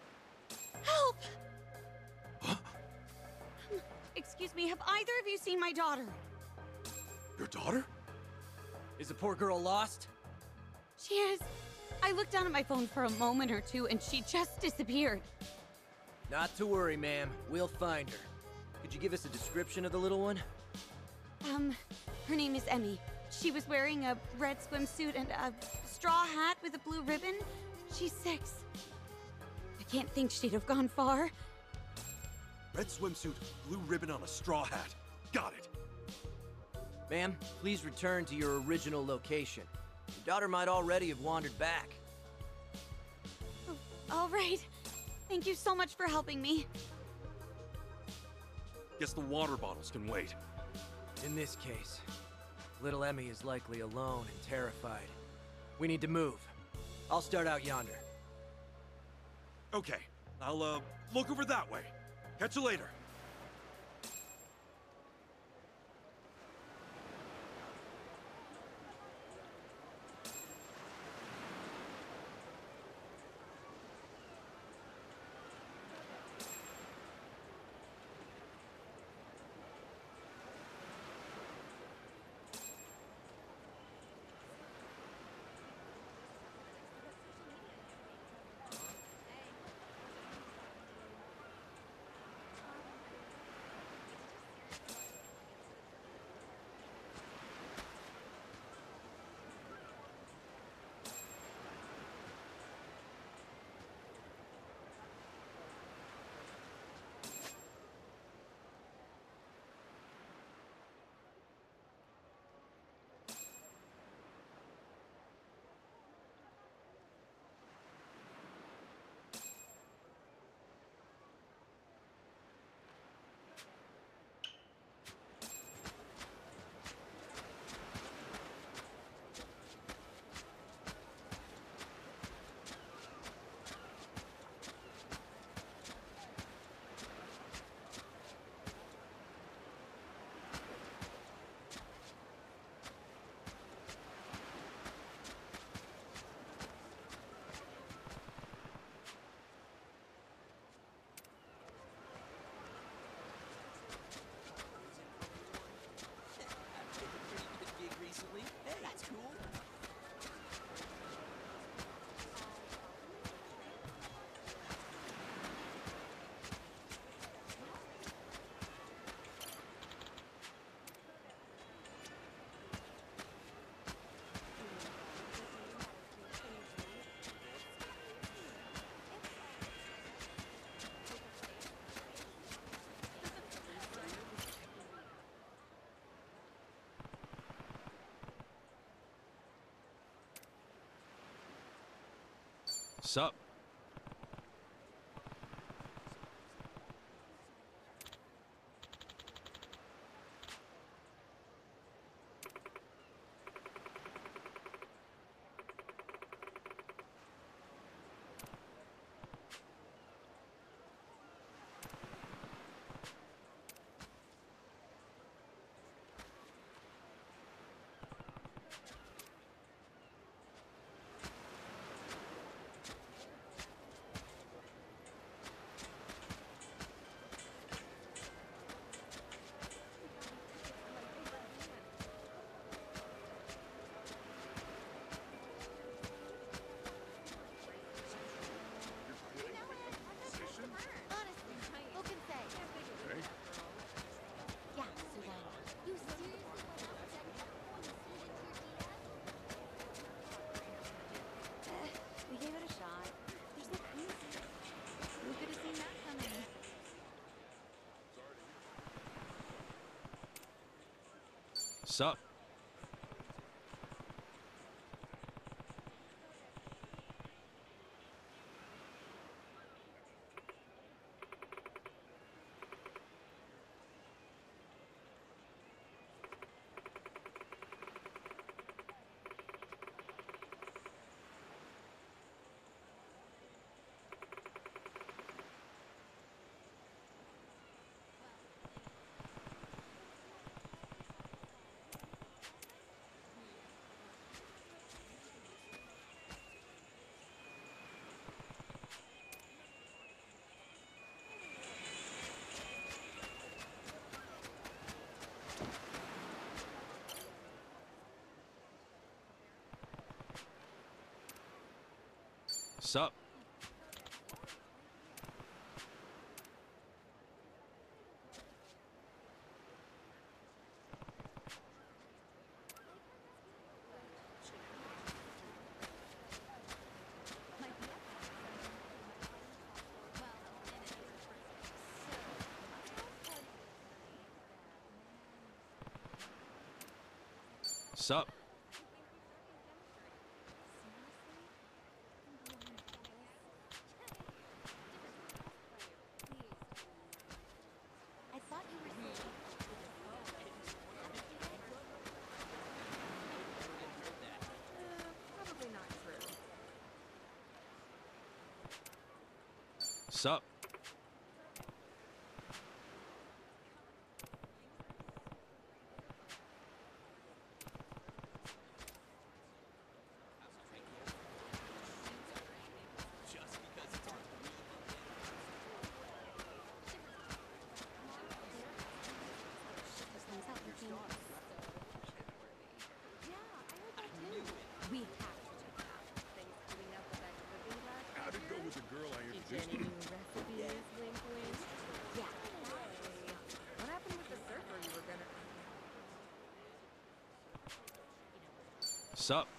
Help! Excuse me, have either of you seen my daughter? Your daughter? Is the poor girl lost? She is. I looked down at my phone for a moment or two and she just disappeared. Not to worry, ma'am. We'll find her. Could you give us a description of the little one? Um, her name is Emmy. She was wearing a red swimsuit and a straw hat with a blue ribbon. She's six. I can't think she'd have gone far. Red swimsuit, blue ribbon on a straw hat. Got it. Ma'am, please return to your original location. Your daughter might already have wandered back. Oh, all right. Thank you so much for helping me. Guess the water bottles can wait. In this case, little Emmy is likely alone and terrified. We need to move. I'll start out yonder. Okay, I'll, uh, look over that way. Catch you later. Sup? Honestly, who can say? Okay. Yeah, so then, you seriously want to check We gave it a shot. There's no proof. Who could have seen that coming? Sup? Sup? Sup? I thought you were saying... Probably not true. Sup? We have to check it out. Things coming up with that cooking class. How'd it go with the girl I introduced Any you new recipes? Wink, wink. Yeah. Hey, what happened with the surfer you were gonna... Sup?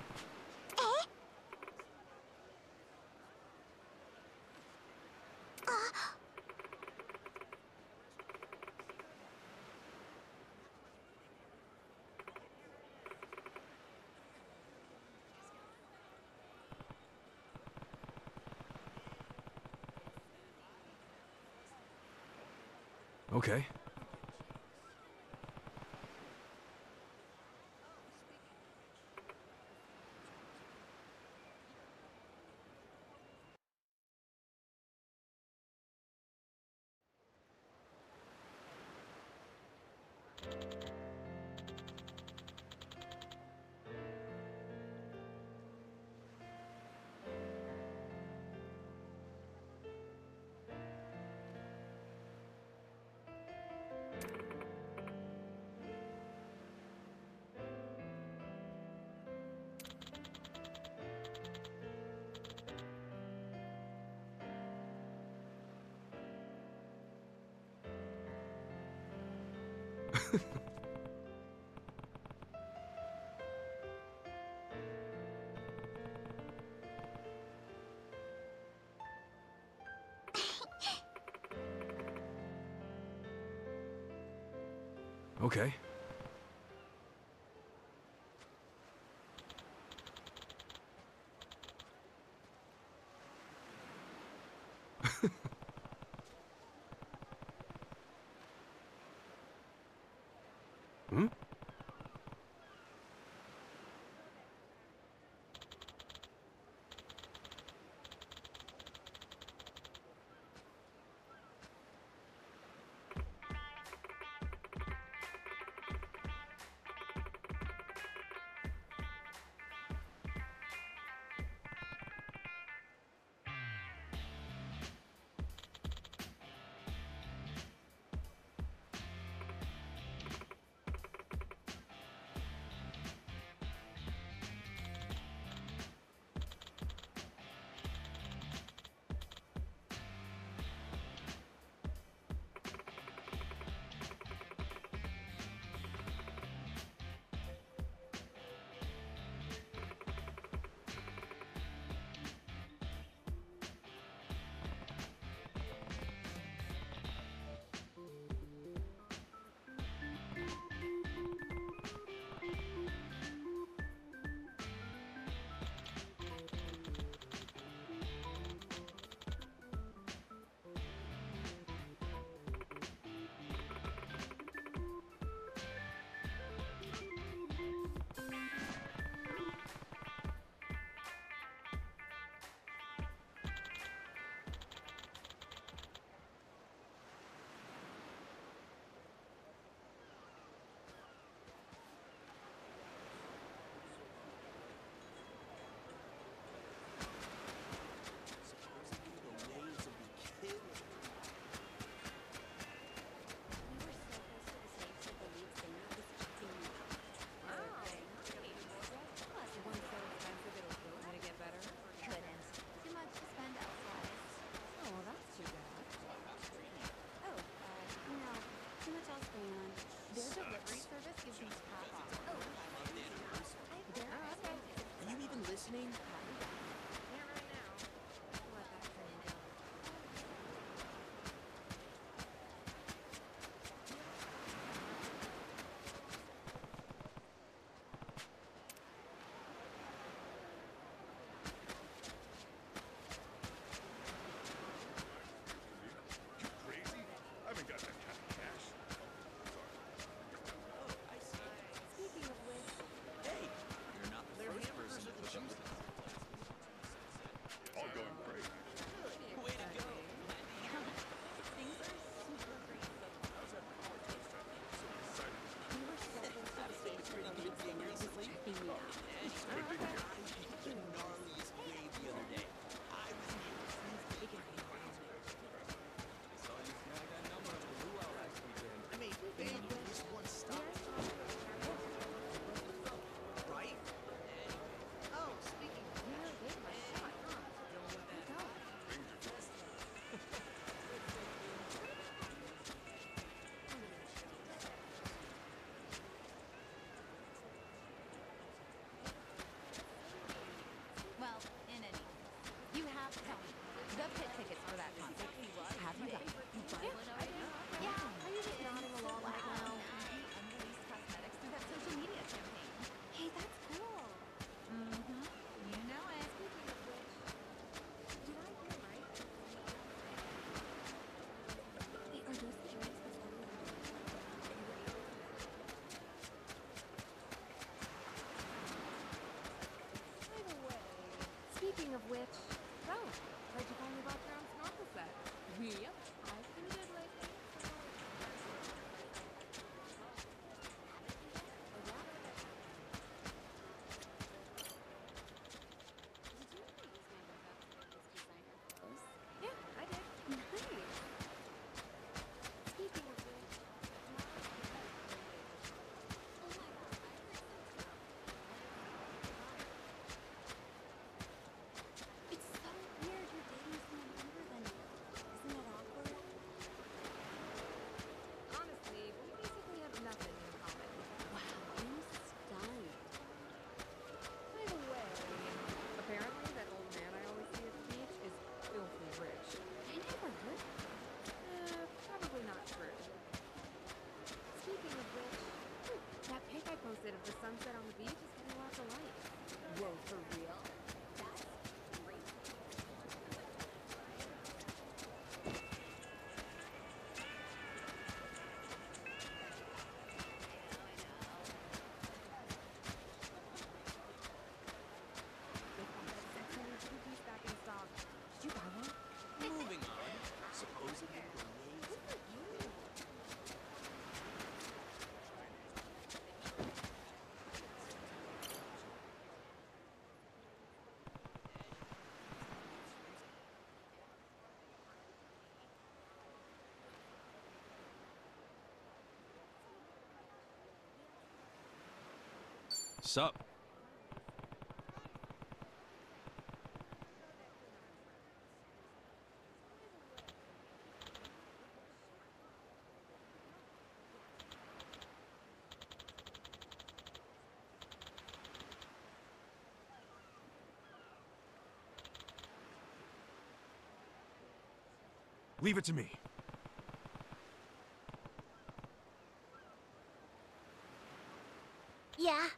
Okay. Okay. listening? Can't right now. Let that train go. You crazy? I haven't got that kind of cash. Oh, I see. Speaking of which, Hey, you're not the first person to push up. All going crazy. Way to go. things are super great so far. We were so close to the stage for the next one. He was checking me out. The gnarliest wave the other day. I was here. I saw you snag that number of the luau last weekend. I mean, baby, this one stopped. Right? Oh, speaking of you really gave my shot, huh? Good go. Well, in any case, you have to tell me the pit tickets for that concert. Have you got them? Yeah, I do. Yeah, are you just nodding along right now? Unreleased cosmetics through that social media campaign. Hey, that's cool. Mm-hmm. You know it. Speaking of which, did I hear right? Wait, are those the drinks that's on the By the way, speaking of which, so, heard you finally bought your own snorkel set. Yep. I've been good lately. Yeah, I did. Nice. Speaking of which, It's so weird you're dating someone younger than you. Isn't that awkward? honestly, we basically have nothing in common. Wow, I'm stunned. By the way, apparently that old man I always see at the beach is filthy rich. I never heard that. Uh, probably not true. Speaking of which, hmm, that pic I posted of the sunset on the beach is getting lots of likes. Whoa, for real? That's great. They found that sexy new two-piece back in stock. Did you buy one? Moving on. Supposedly the waves. Good for you. Sup? Leave it to me. Yeah.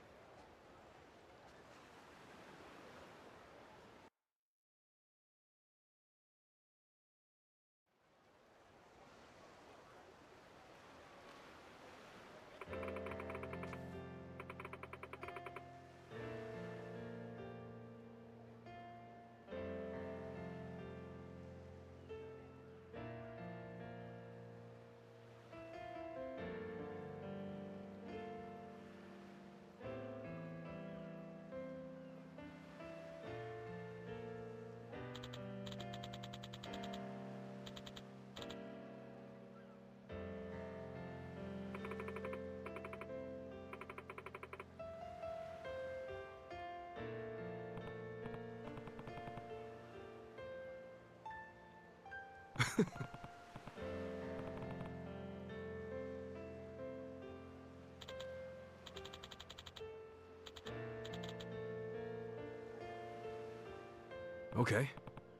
Okay.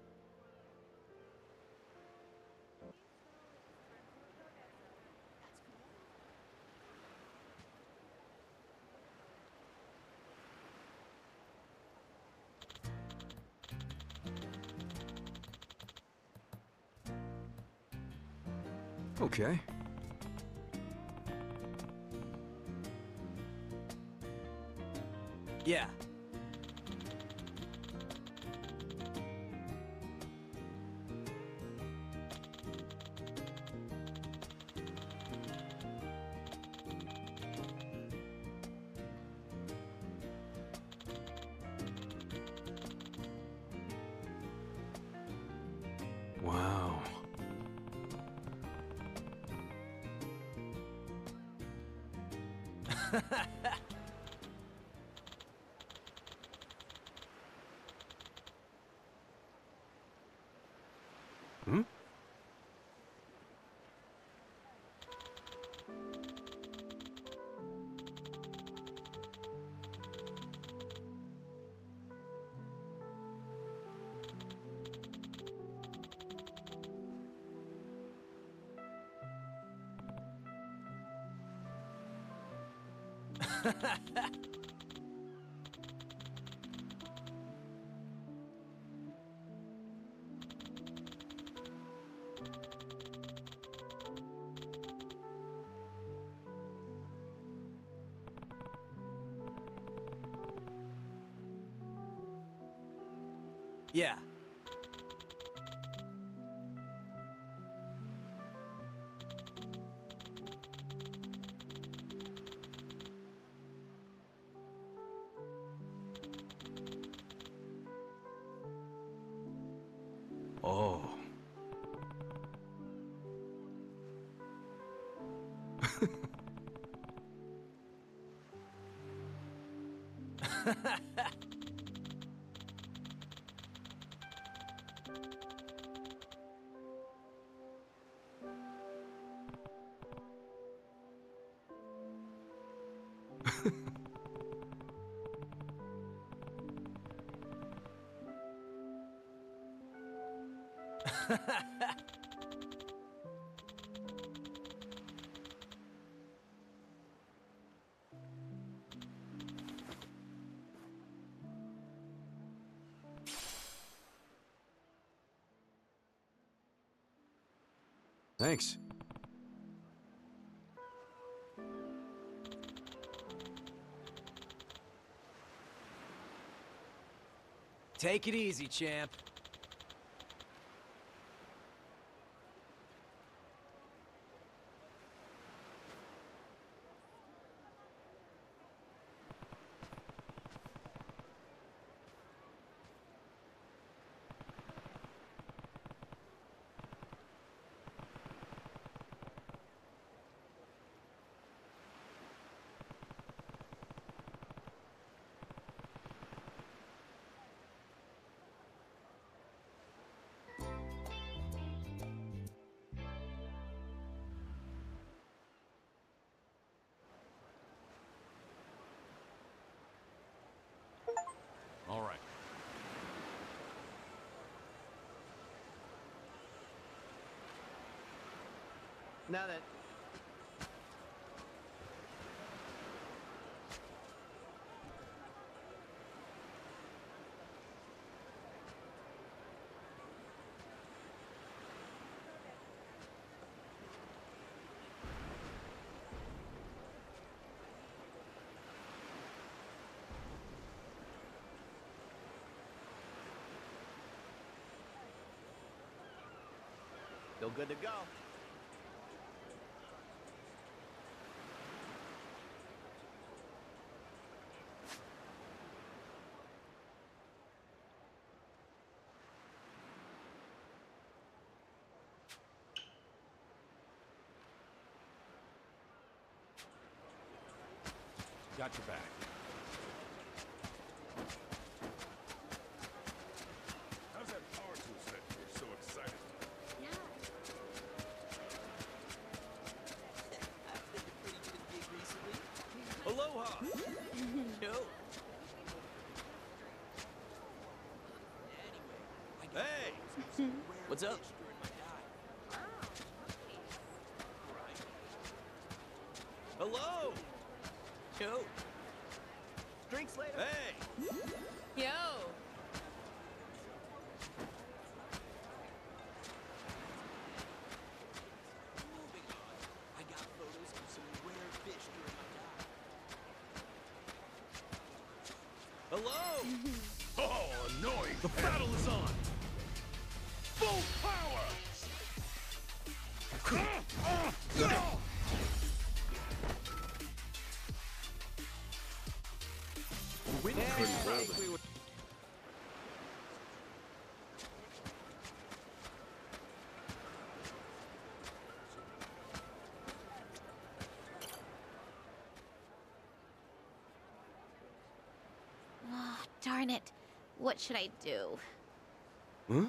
Okay. Yeah. Wow. Hmm? Yeah. Oh. Thanks. Take it easy, champ. All right. Now that still good to go. Got your back. How's that power tool set? You're so excited. Aloha! Yo! What's up? Hello! Yo! Drinks later. Hey! Yo! I got photos of some rare fish during my dive. Hello! Oh, annoying! The battle is on! Full power! Wind couldn't hold it. Oh, darn it. What should I do? Huh?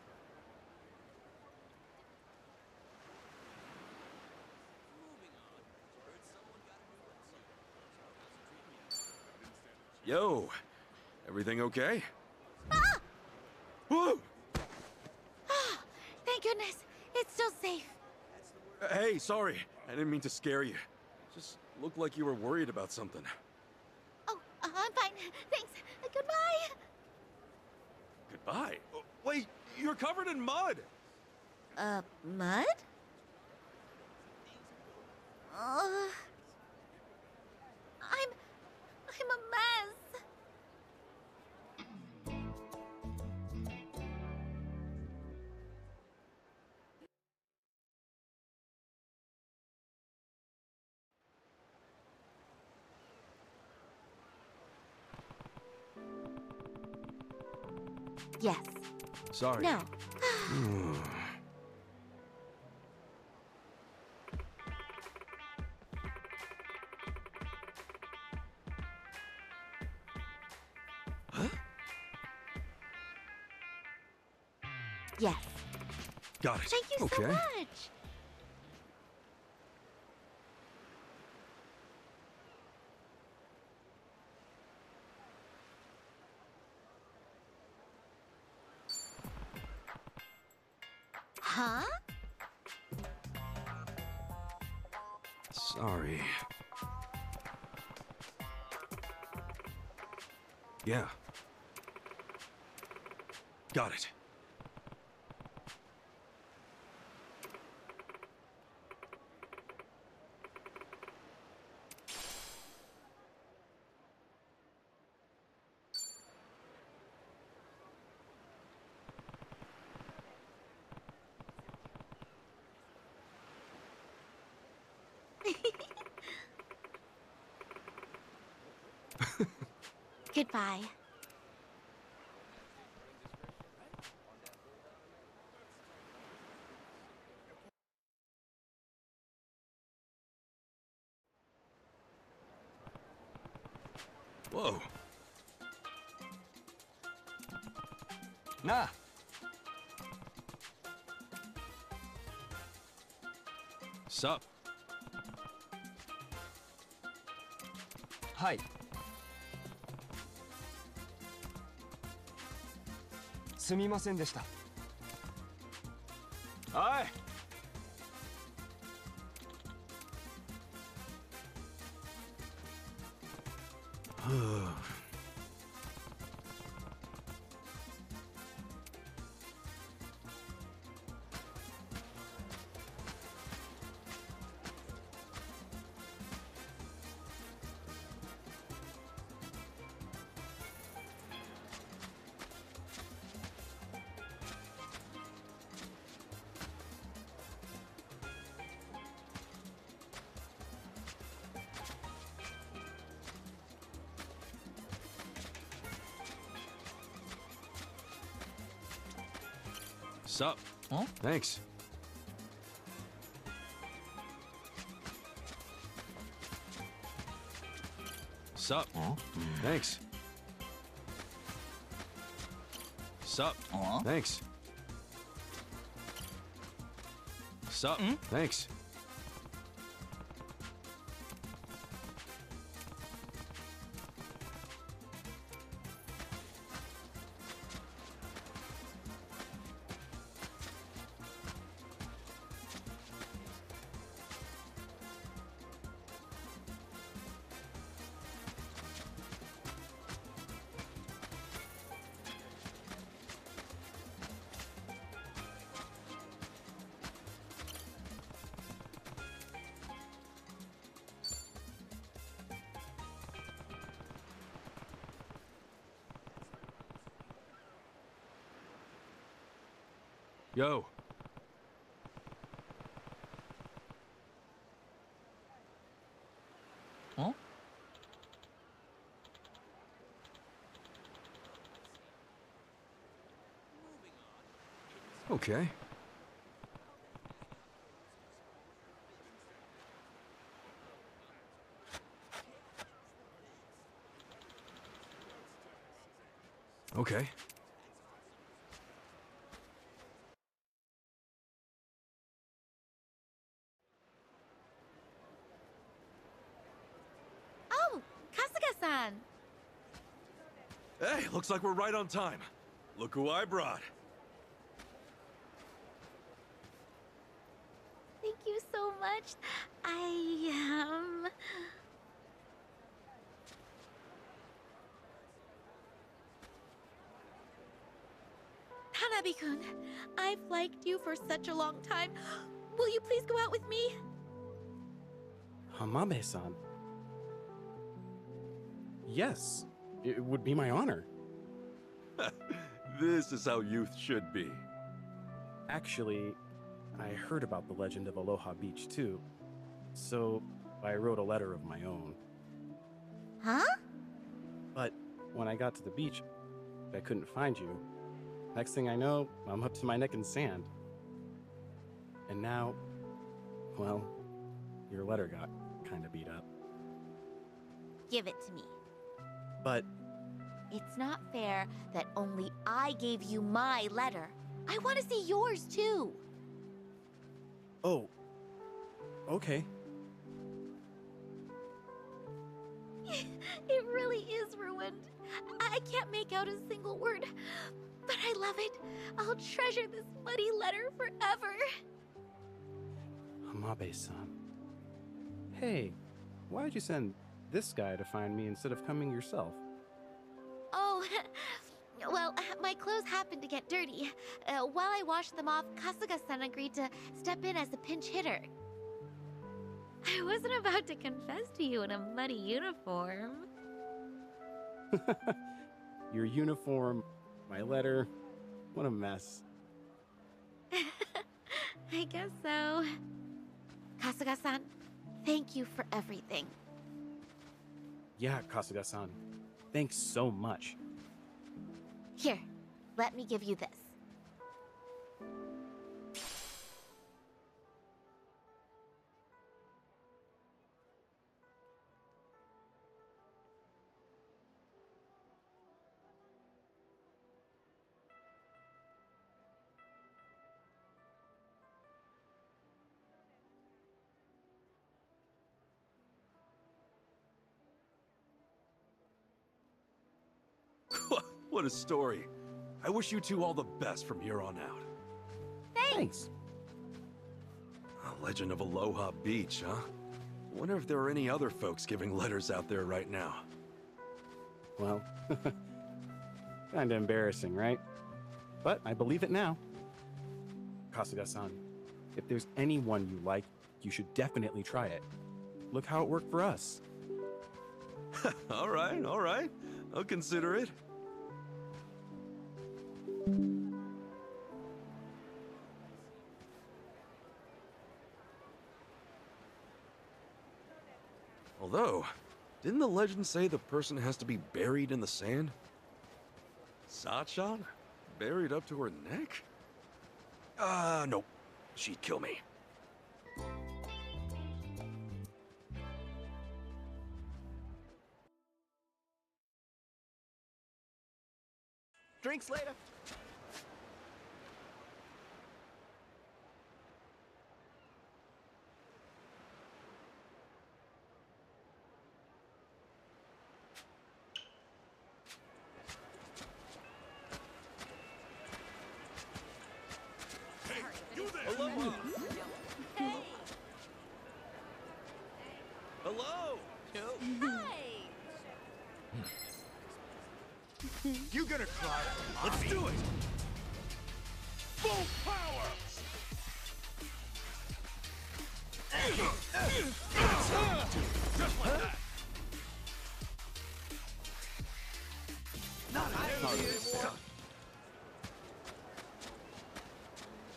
Yo, everything okay? Ah! Whoa! Ah, thank goodness. It's still safe. Uh, Hey, sorry. I didn't mean to scare you. Just looked like you were worried about something. Oh, uh, I'm fine. Thanks. Uh, goodbye. Goodbye. Oh, wait, you're covered in mud. Uh, mud? Uh, I'm... I'm a mess. Yes. Sorry. No. Yes. Got it. Thank you so Okay. much. Huh? Sorry. Yeah. Got it. Goodbye. Whoa. Nah. Sup? はい。すみませんでした。 はい。 Sup? Huh? Thanks. Sup? Huh? Thanks. Sup? Huh? Thanks. Sup? Mm? Thanks. Yo. Huh? Okay. Okay. Oh, Kasuga-san. Hey, looks like we're right on time. Look who I brought. Thank you so much. I, um... Hanabi-kun, I've liked you for such a long time. Will you please go out with me? Hamabe-san. Yes, it would be my honor. This is how youth should be. Actually, I heard about the legend of Aloha Beach too, so I wrote a letter of my own. Huh? But when I got to the beach, I couldn't find you. Next thing I know, I'm up to my neck in sand. And now, well, your letter got kinda beat up. Give it to me. But It's not fair that only I gave you my letter. I want to see yours too. oh, okay. It really is ruined. I can't make out a single word, but I love it. I'll treasure this muddy letter forever. Hamabe-san. Hey, why'd you send this guy to find me instead of coming yourself? Oh, well, my clothes happened to get dirty. Uh, while I washed them off, Kasuga-san agreed to step in as a pinch hitter. I wasn't about to confess to you in a muddy uniform. Your uniform, my letter, what a mess. I guess so. Kasuga-san, thank you for everything. Yeah, Kasuga-san. Thanks so much. Here, let me give you this. What a story. I wish you two all the best from here on out. Thanks. A legend of Aloha Beach, huh? Wonder if there are any other folks giving letters out there right now. Well, kinda embarrassing, right? But I believe it now. Kasuga-san, if there's anyone you like, you should definitely try it. Look how it worked for us. All right, all right. I'll consider it. Although, didn't the legend say the person has to be buried in the sand? Sachan? Buried up to her neck? Ah, uh, nope. She'd kill me. Drinks later. Hey, you there! Hello? Hey! Hello? Hi! You gonna cry? Let's do it! Full power! Just like that! Not an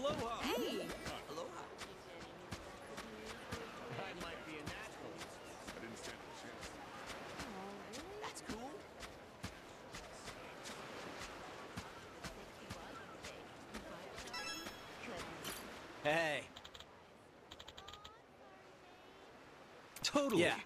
Aloha! Hey! Aloha! I might be a natural. I didn't stand a chance. That's cool. Hey. Totally. Yeah.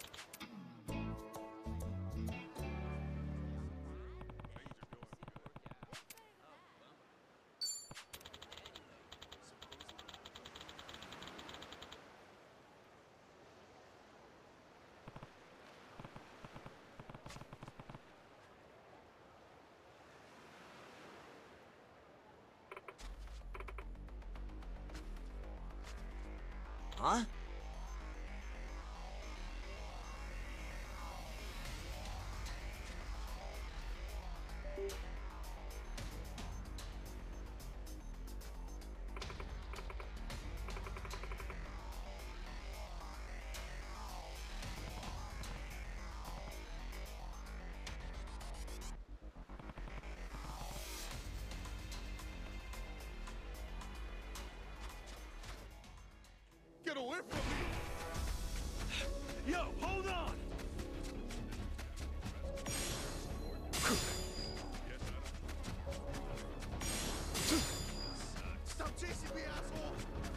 Huh? Get away from me! Yo, hold on! Stop chasing me, asshole!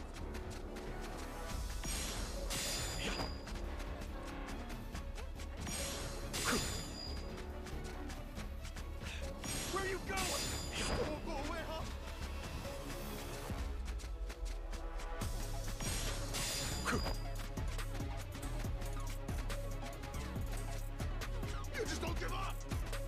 Where you going? Won't go away, huh? You just don't give up!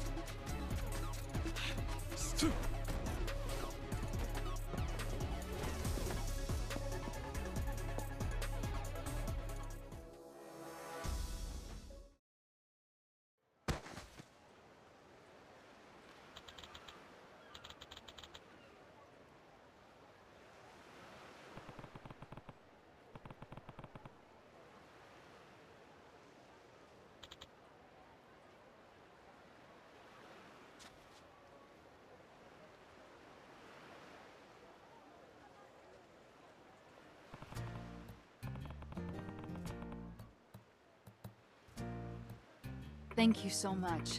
Thank you so much.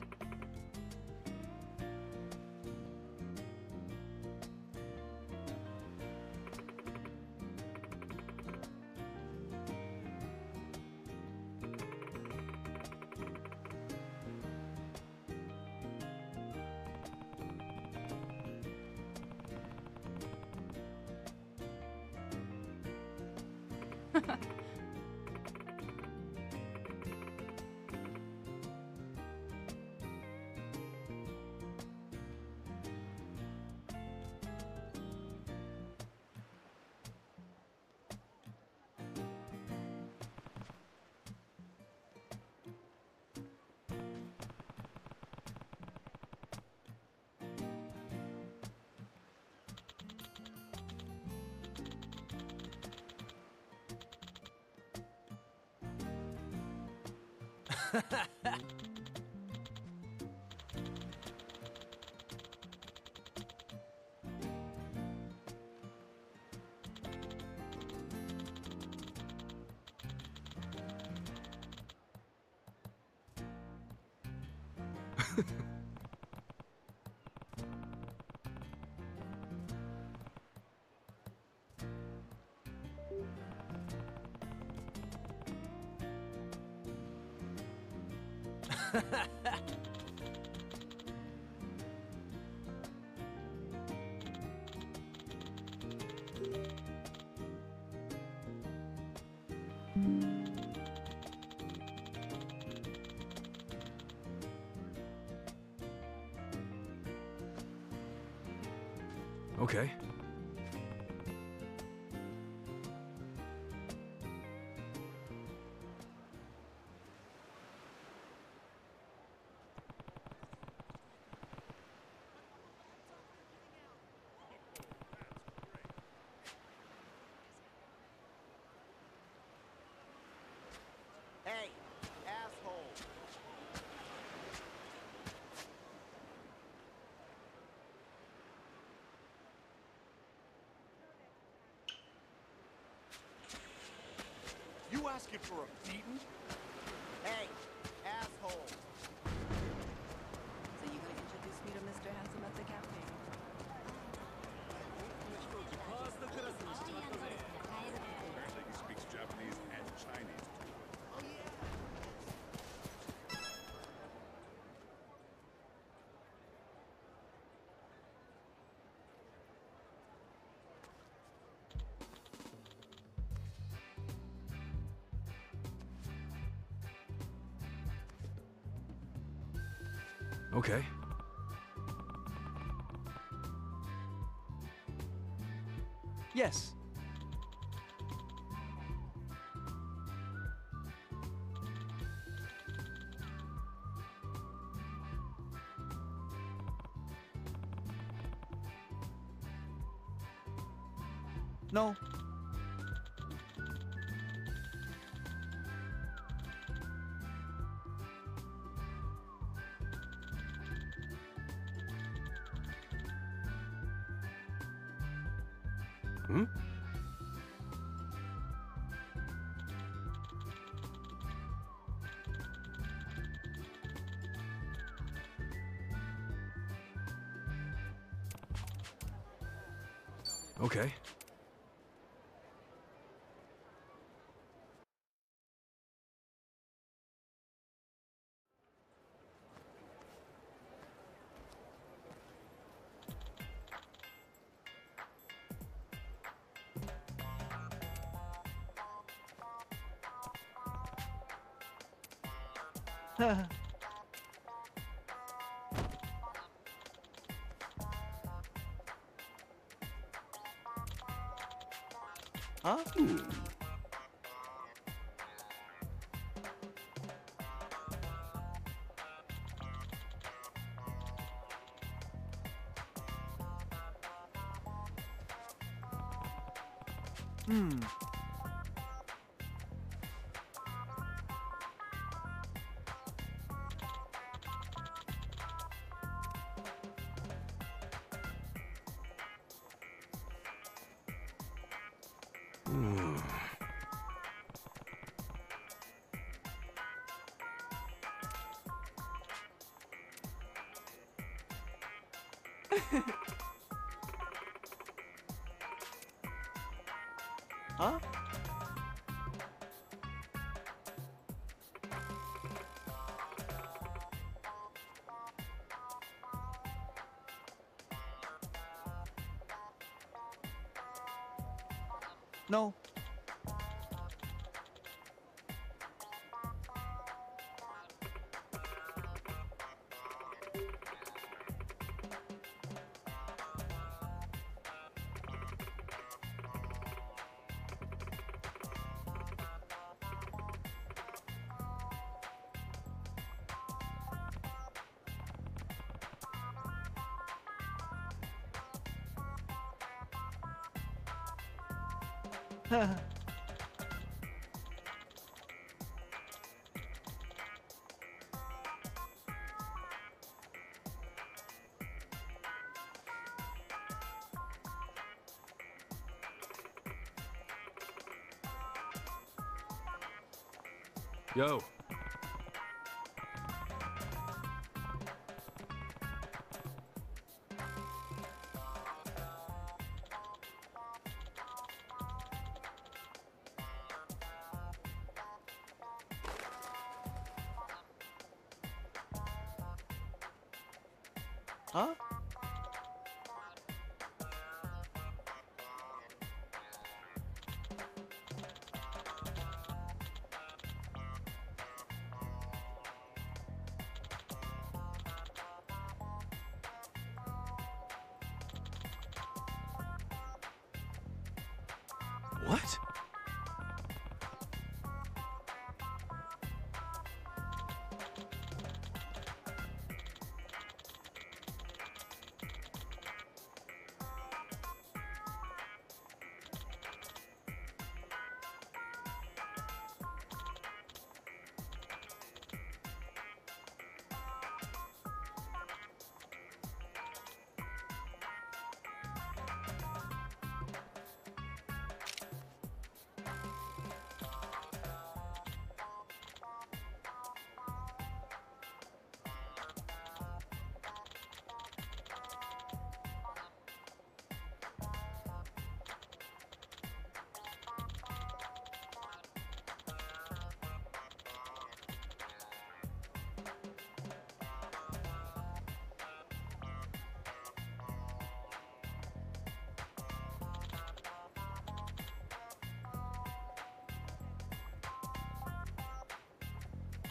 Okay. Hey, asshole! asking for a beating? Hey, asshole. So you gonna introduce me to Mister Handsome at the cafe? Apparently he speaks Japanese and Chinese. Oh yeah. Okay. Yes. No. Hmm? Okay. Huh? Hmm. Hmm. Huh? No. Yo. Huh? What?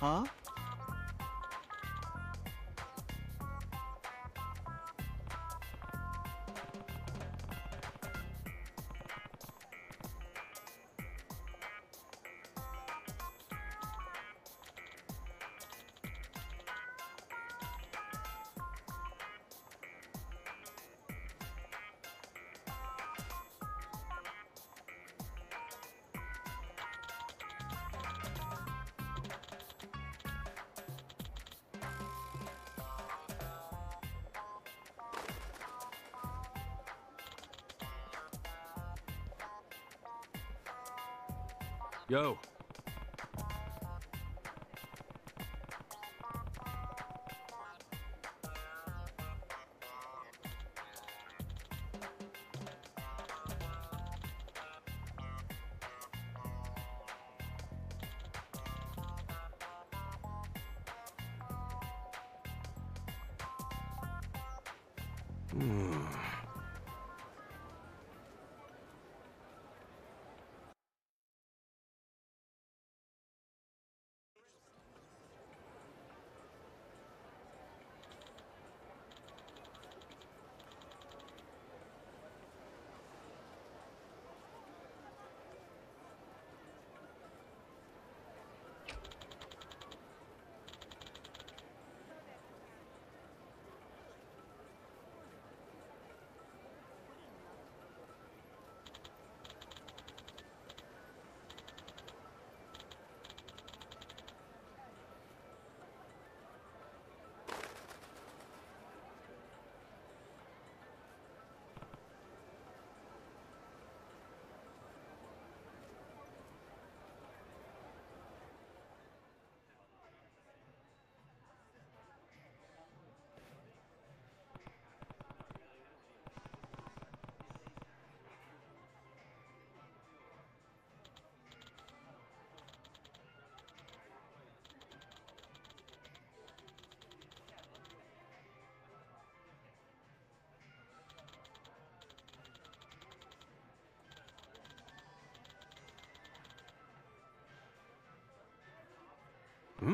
Huh? Yo. Hmm. Hmm?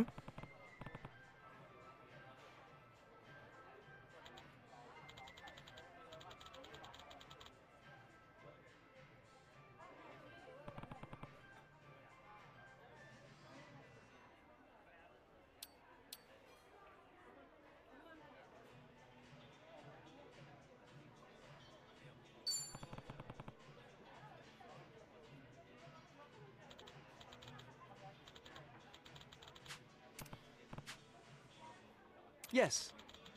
Yes.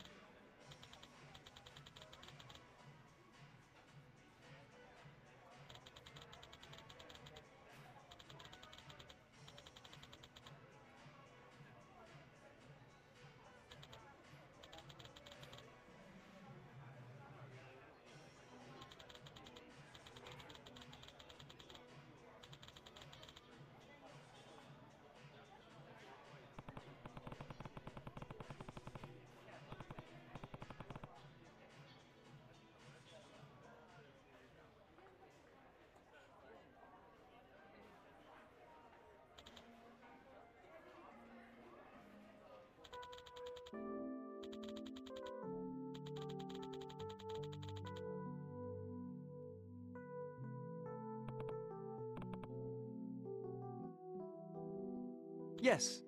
Yes.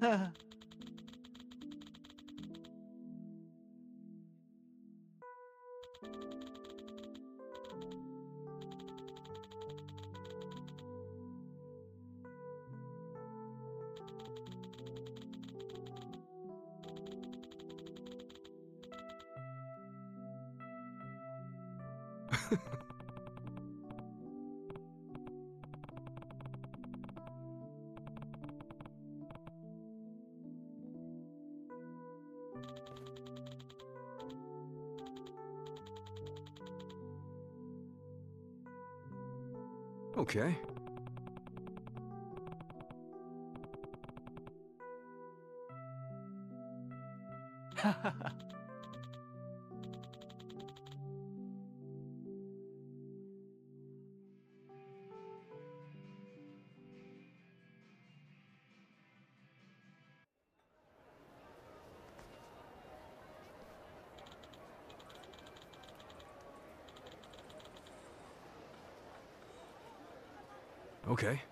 Okay. Okay.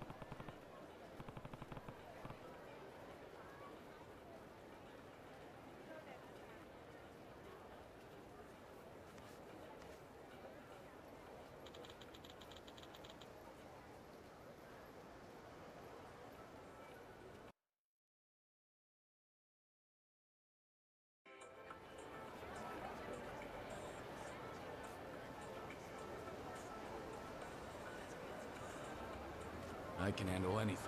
I can handle anything.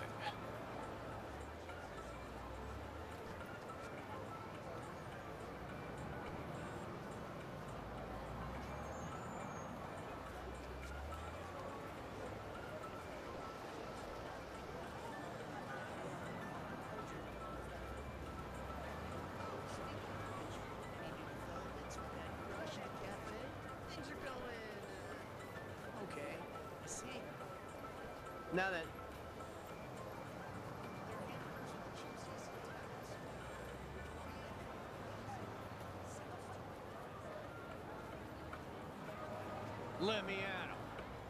Things are going uh, okay. I see. Now then. Let me at him.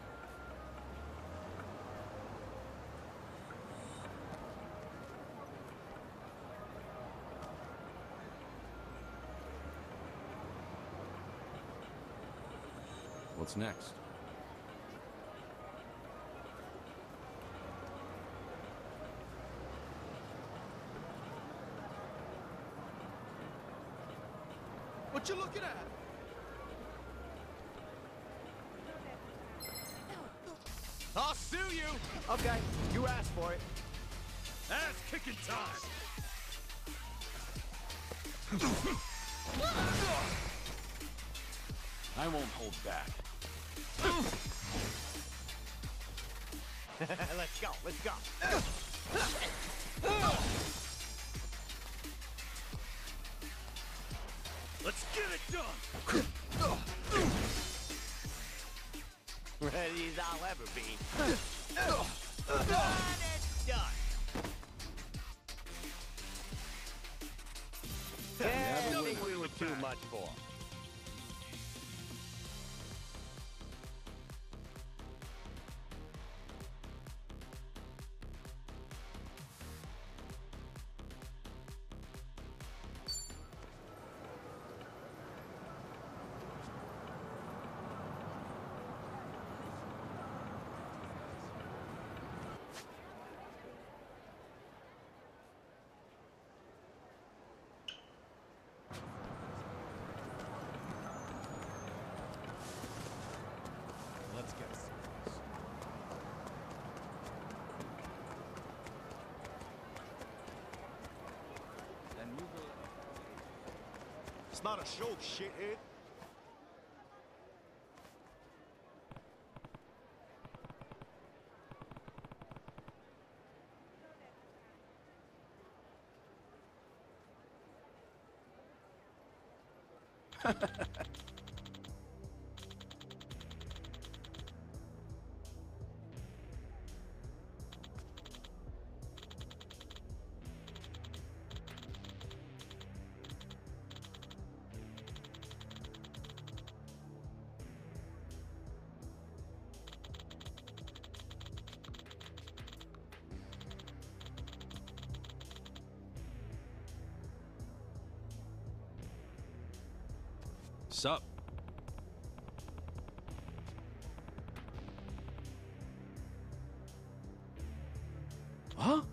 What's next? What you looking at? I'll sue you! Okay, you asked for it. Ass kicking time! I won't hold back. Let's go, let's go. Let's get it done! Ready as I'll ever be. Done and done. Yeah, I think we were too much for. Let's get serious. Then you go. It's not a show, shithead. Sup? Huh?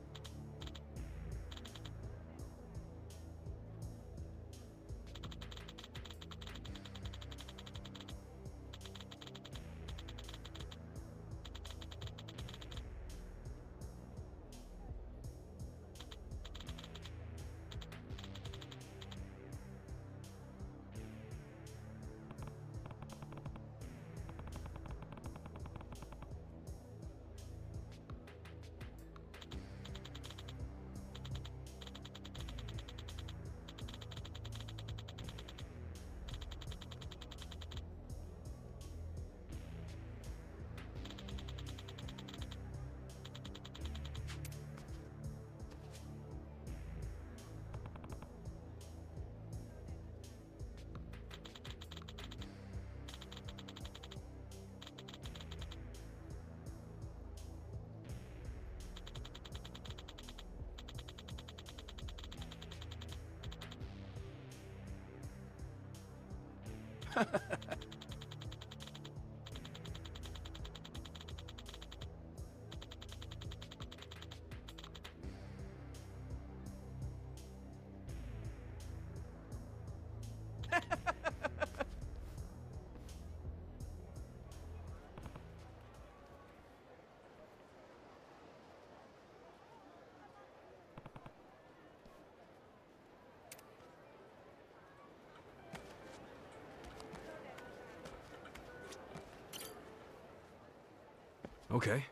Okay.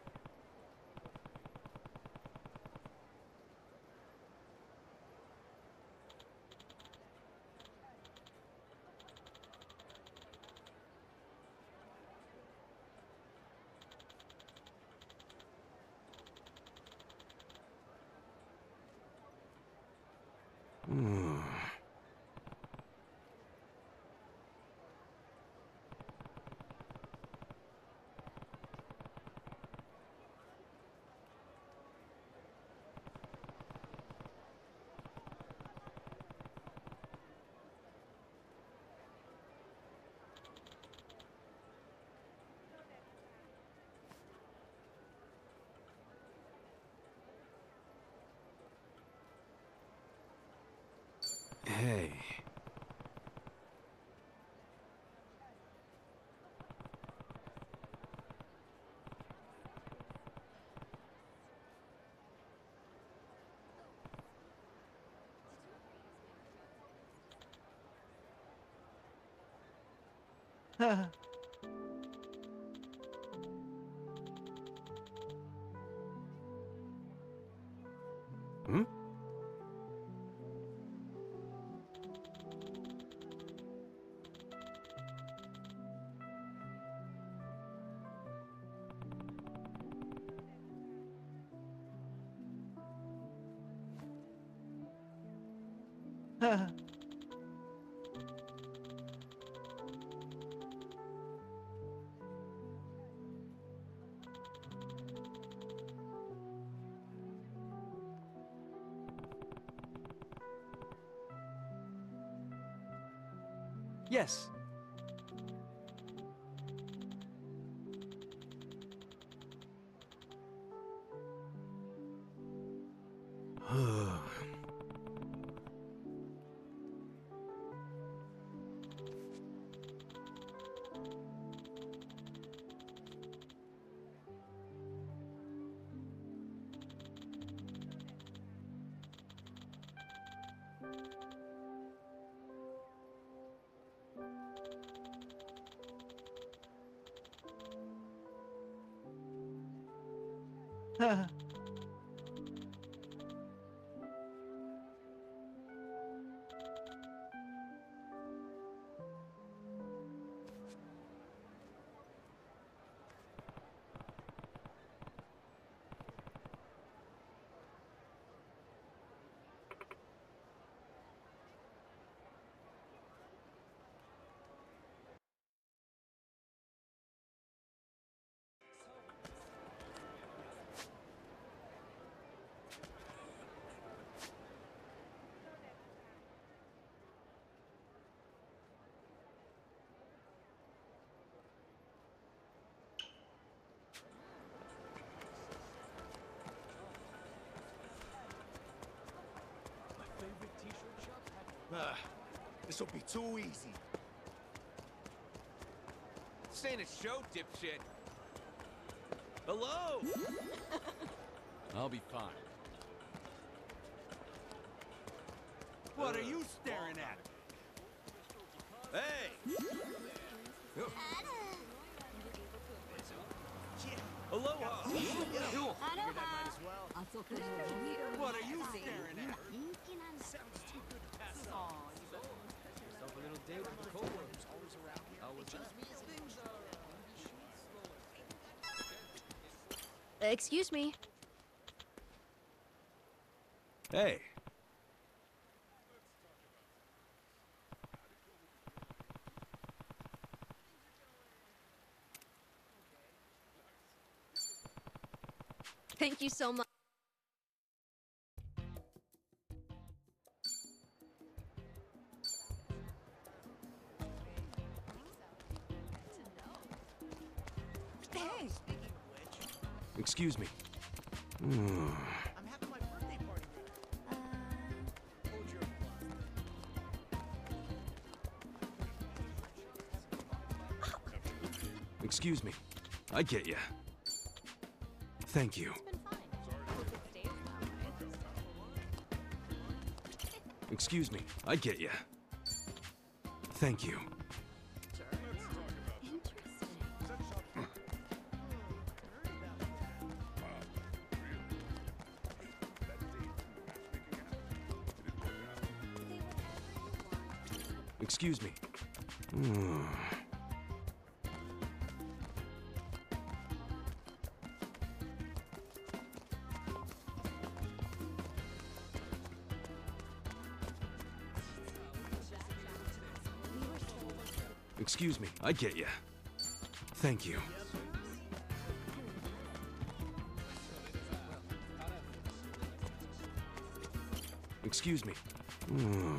Hmm. Hey. Hmm? Yes. Ah, this'll be too easy. This ain't a show, dipshit. Hello? I'll be fine. What are you staring at? Hey! Aloha! What are you staring at? Sounds too good to pass up. Yourself a little date with the co-workers. Always around here. How was that? Things are... Excuse me. Hey. Thank you so much. Hey! Excuse me. I'm having my birthday party ready. Hold your Excuse me. I get ya. Thank you. Excuse me. I get ya. Thank you. Excuse me. Hmm. Excuse me. I get ya. Thank you. Excuse me. Hmm.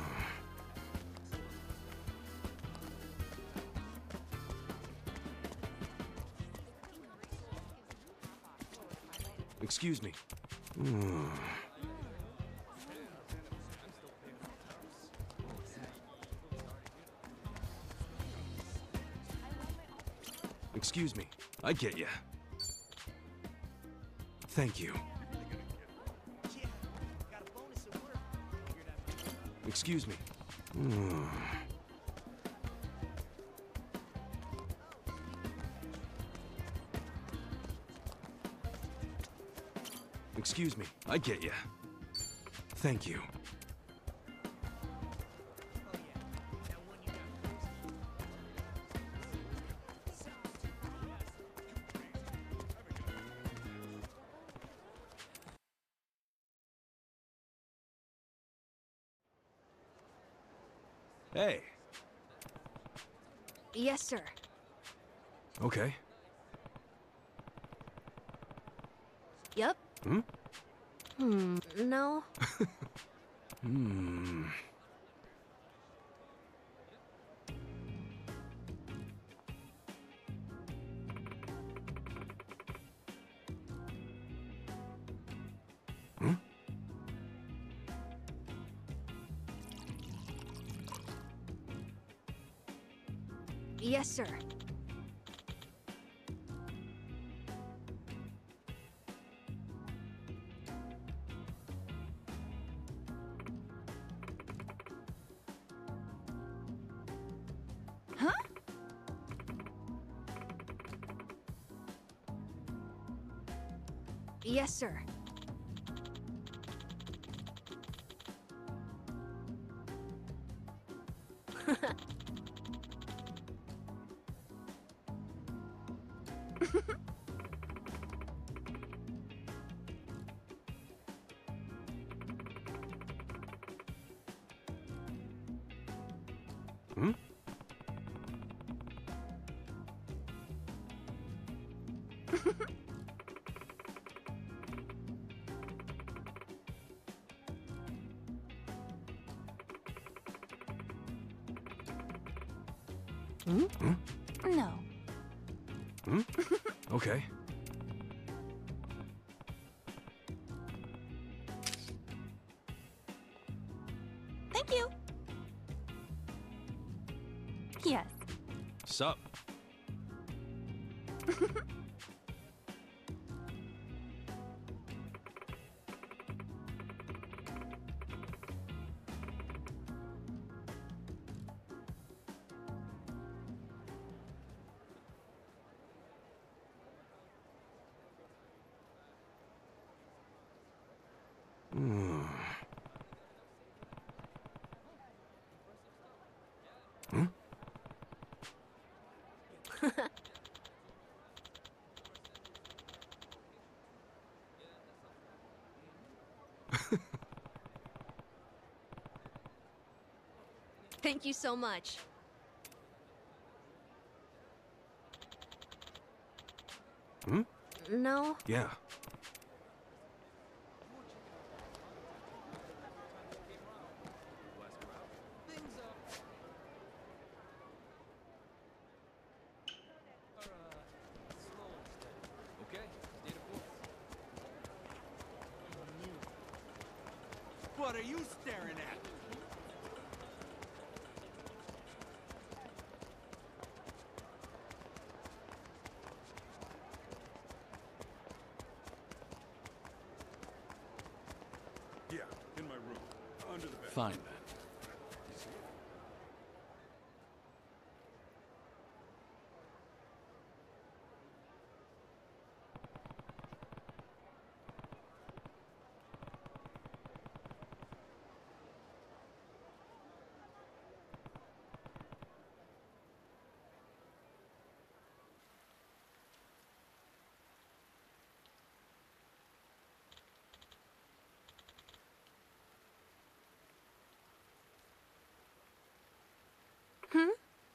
Excuse me. Hmm. Excuse me. I get ya. Thank you. Excuse me. Hmm. Excuse me. I get ya. Thank you. Hey. Yes, sir. Okay. Yep. Hmm? Hmm, no. Hmm. Hmm? Yes, sir. Huh? Yes, sir. Hmm? Hmm? Hmm? No. Hmm? Okay. Thank you. Yes. Sup? Hmm. Hmm? Thank you so much. Hmm? No. Yeah. What are you staring at? Yeah, in my room. Under the bed. Fine, then. Hmm?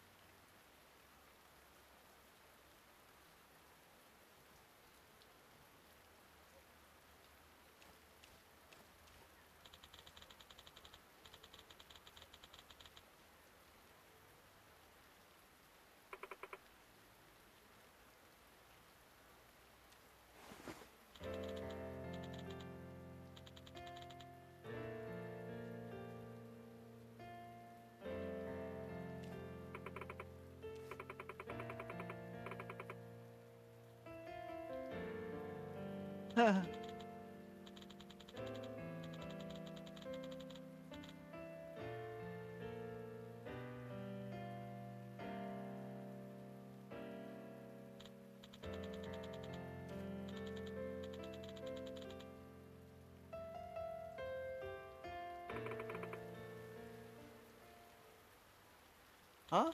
Huh?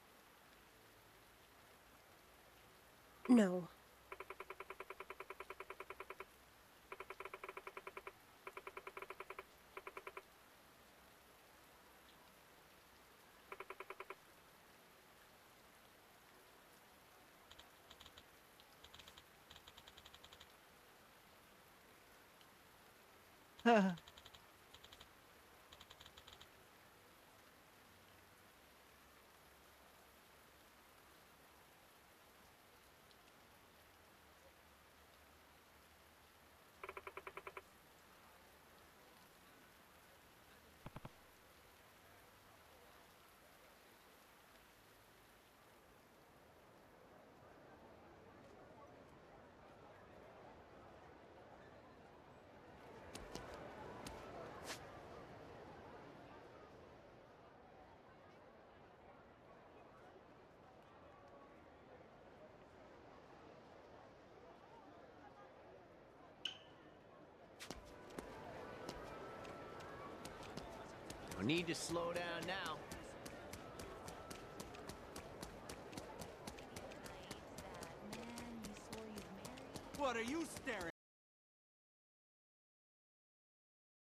No. No need to slow down now. What are you staring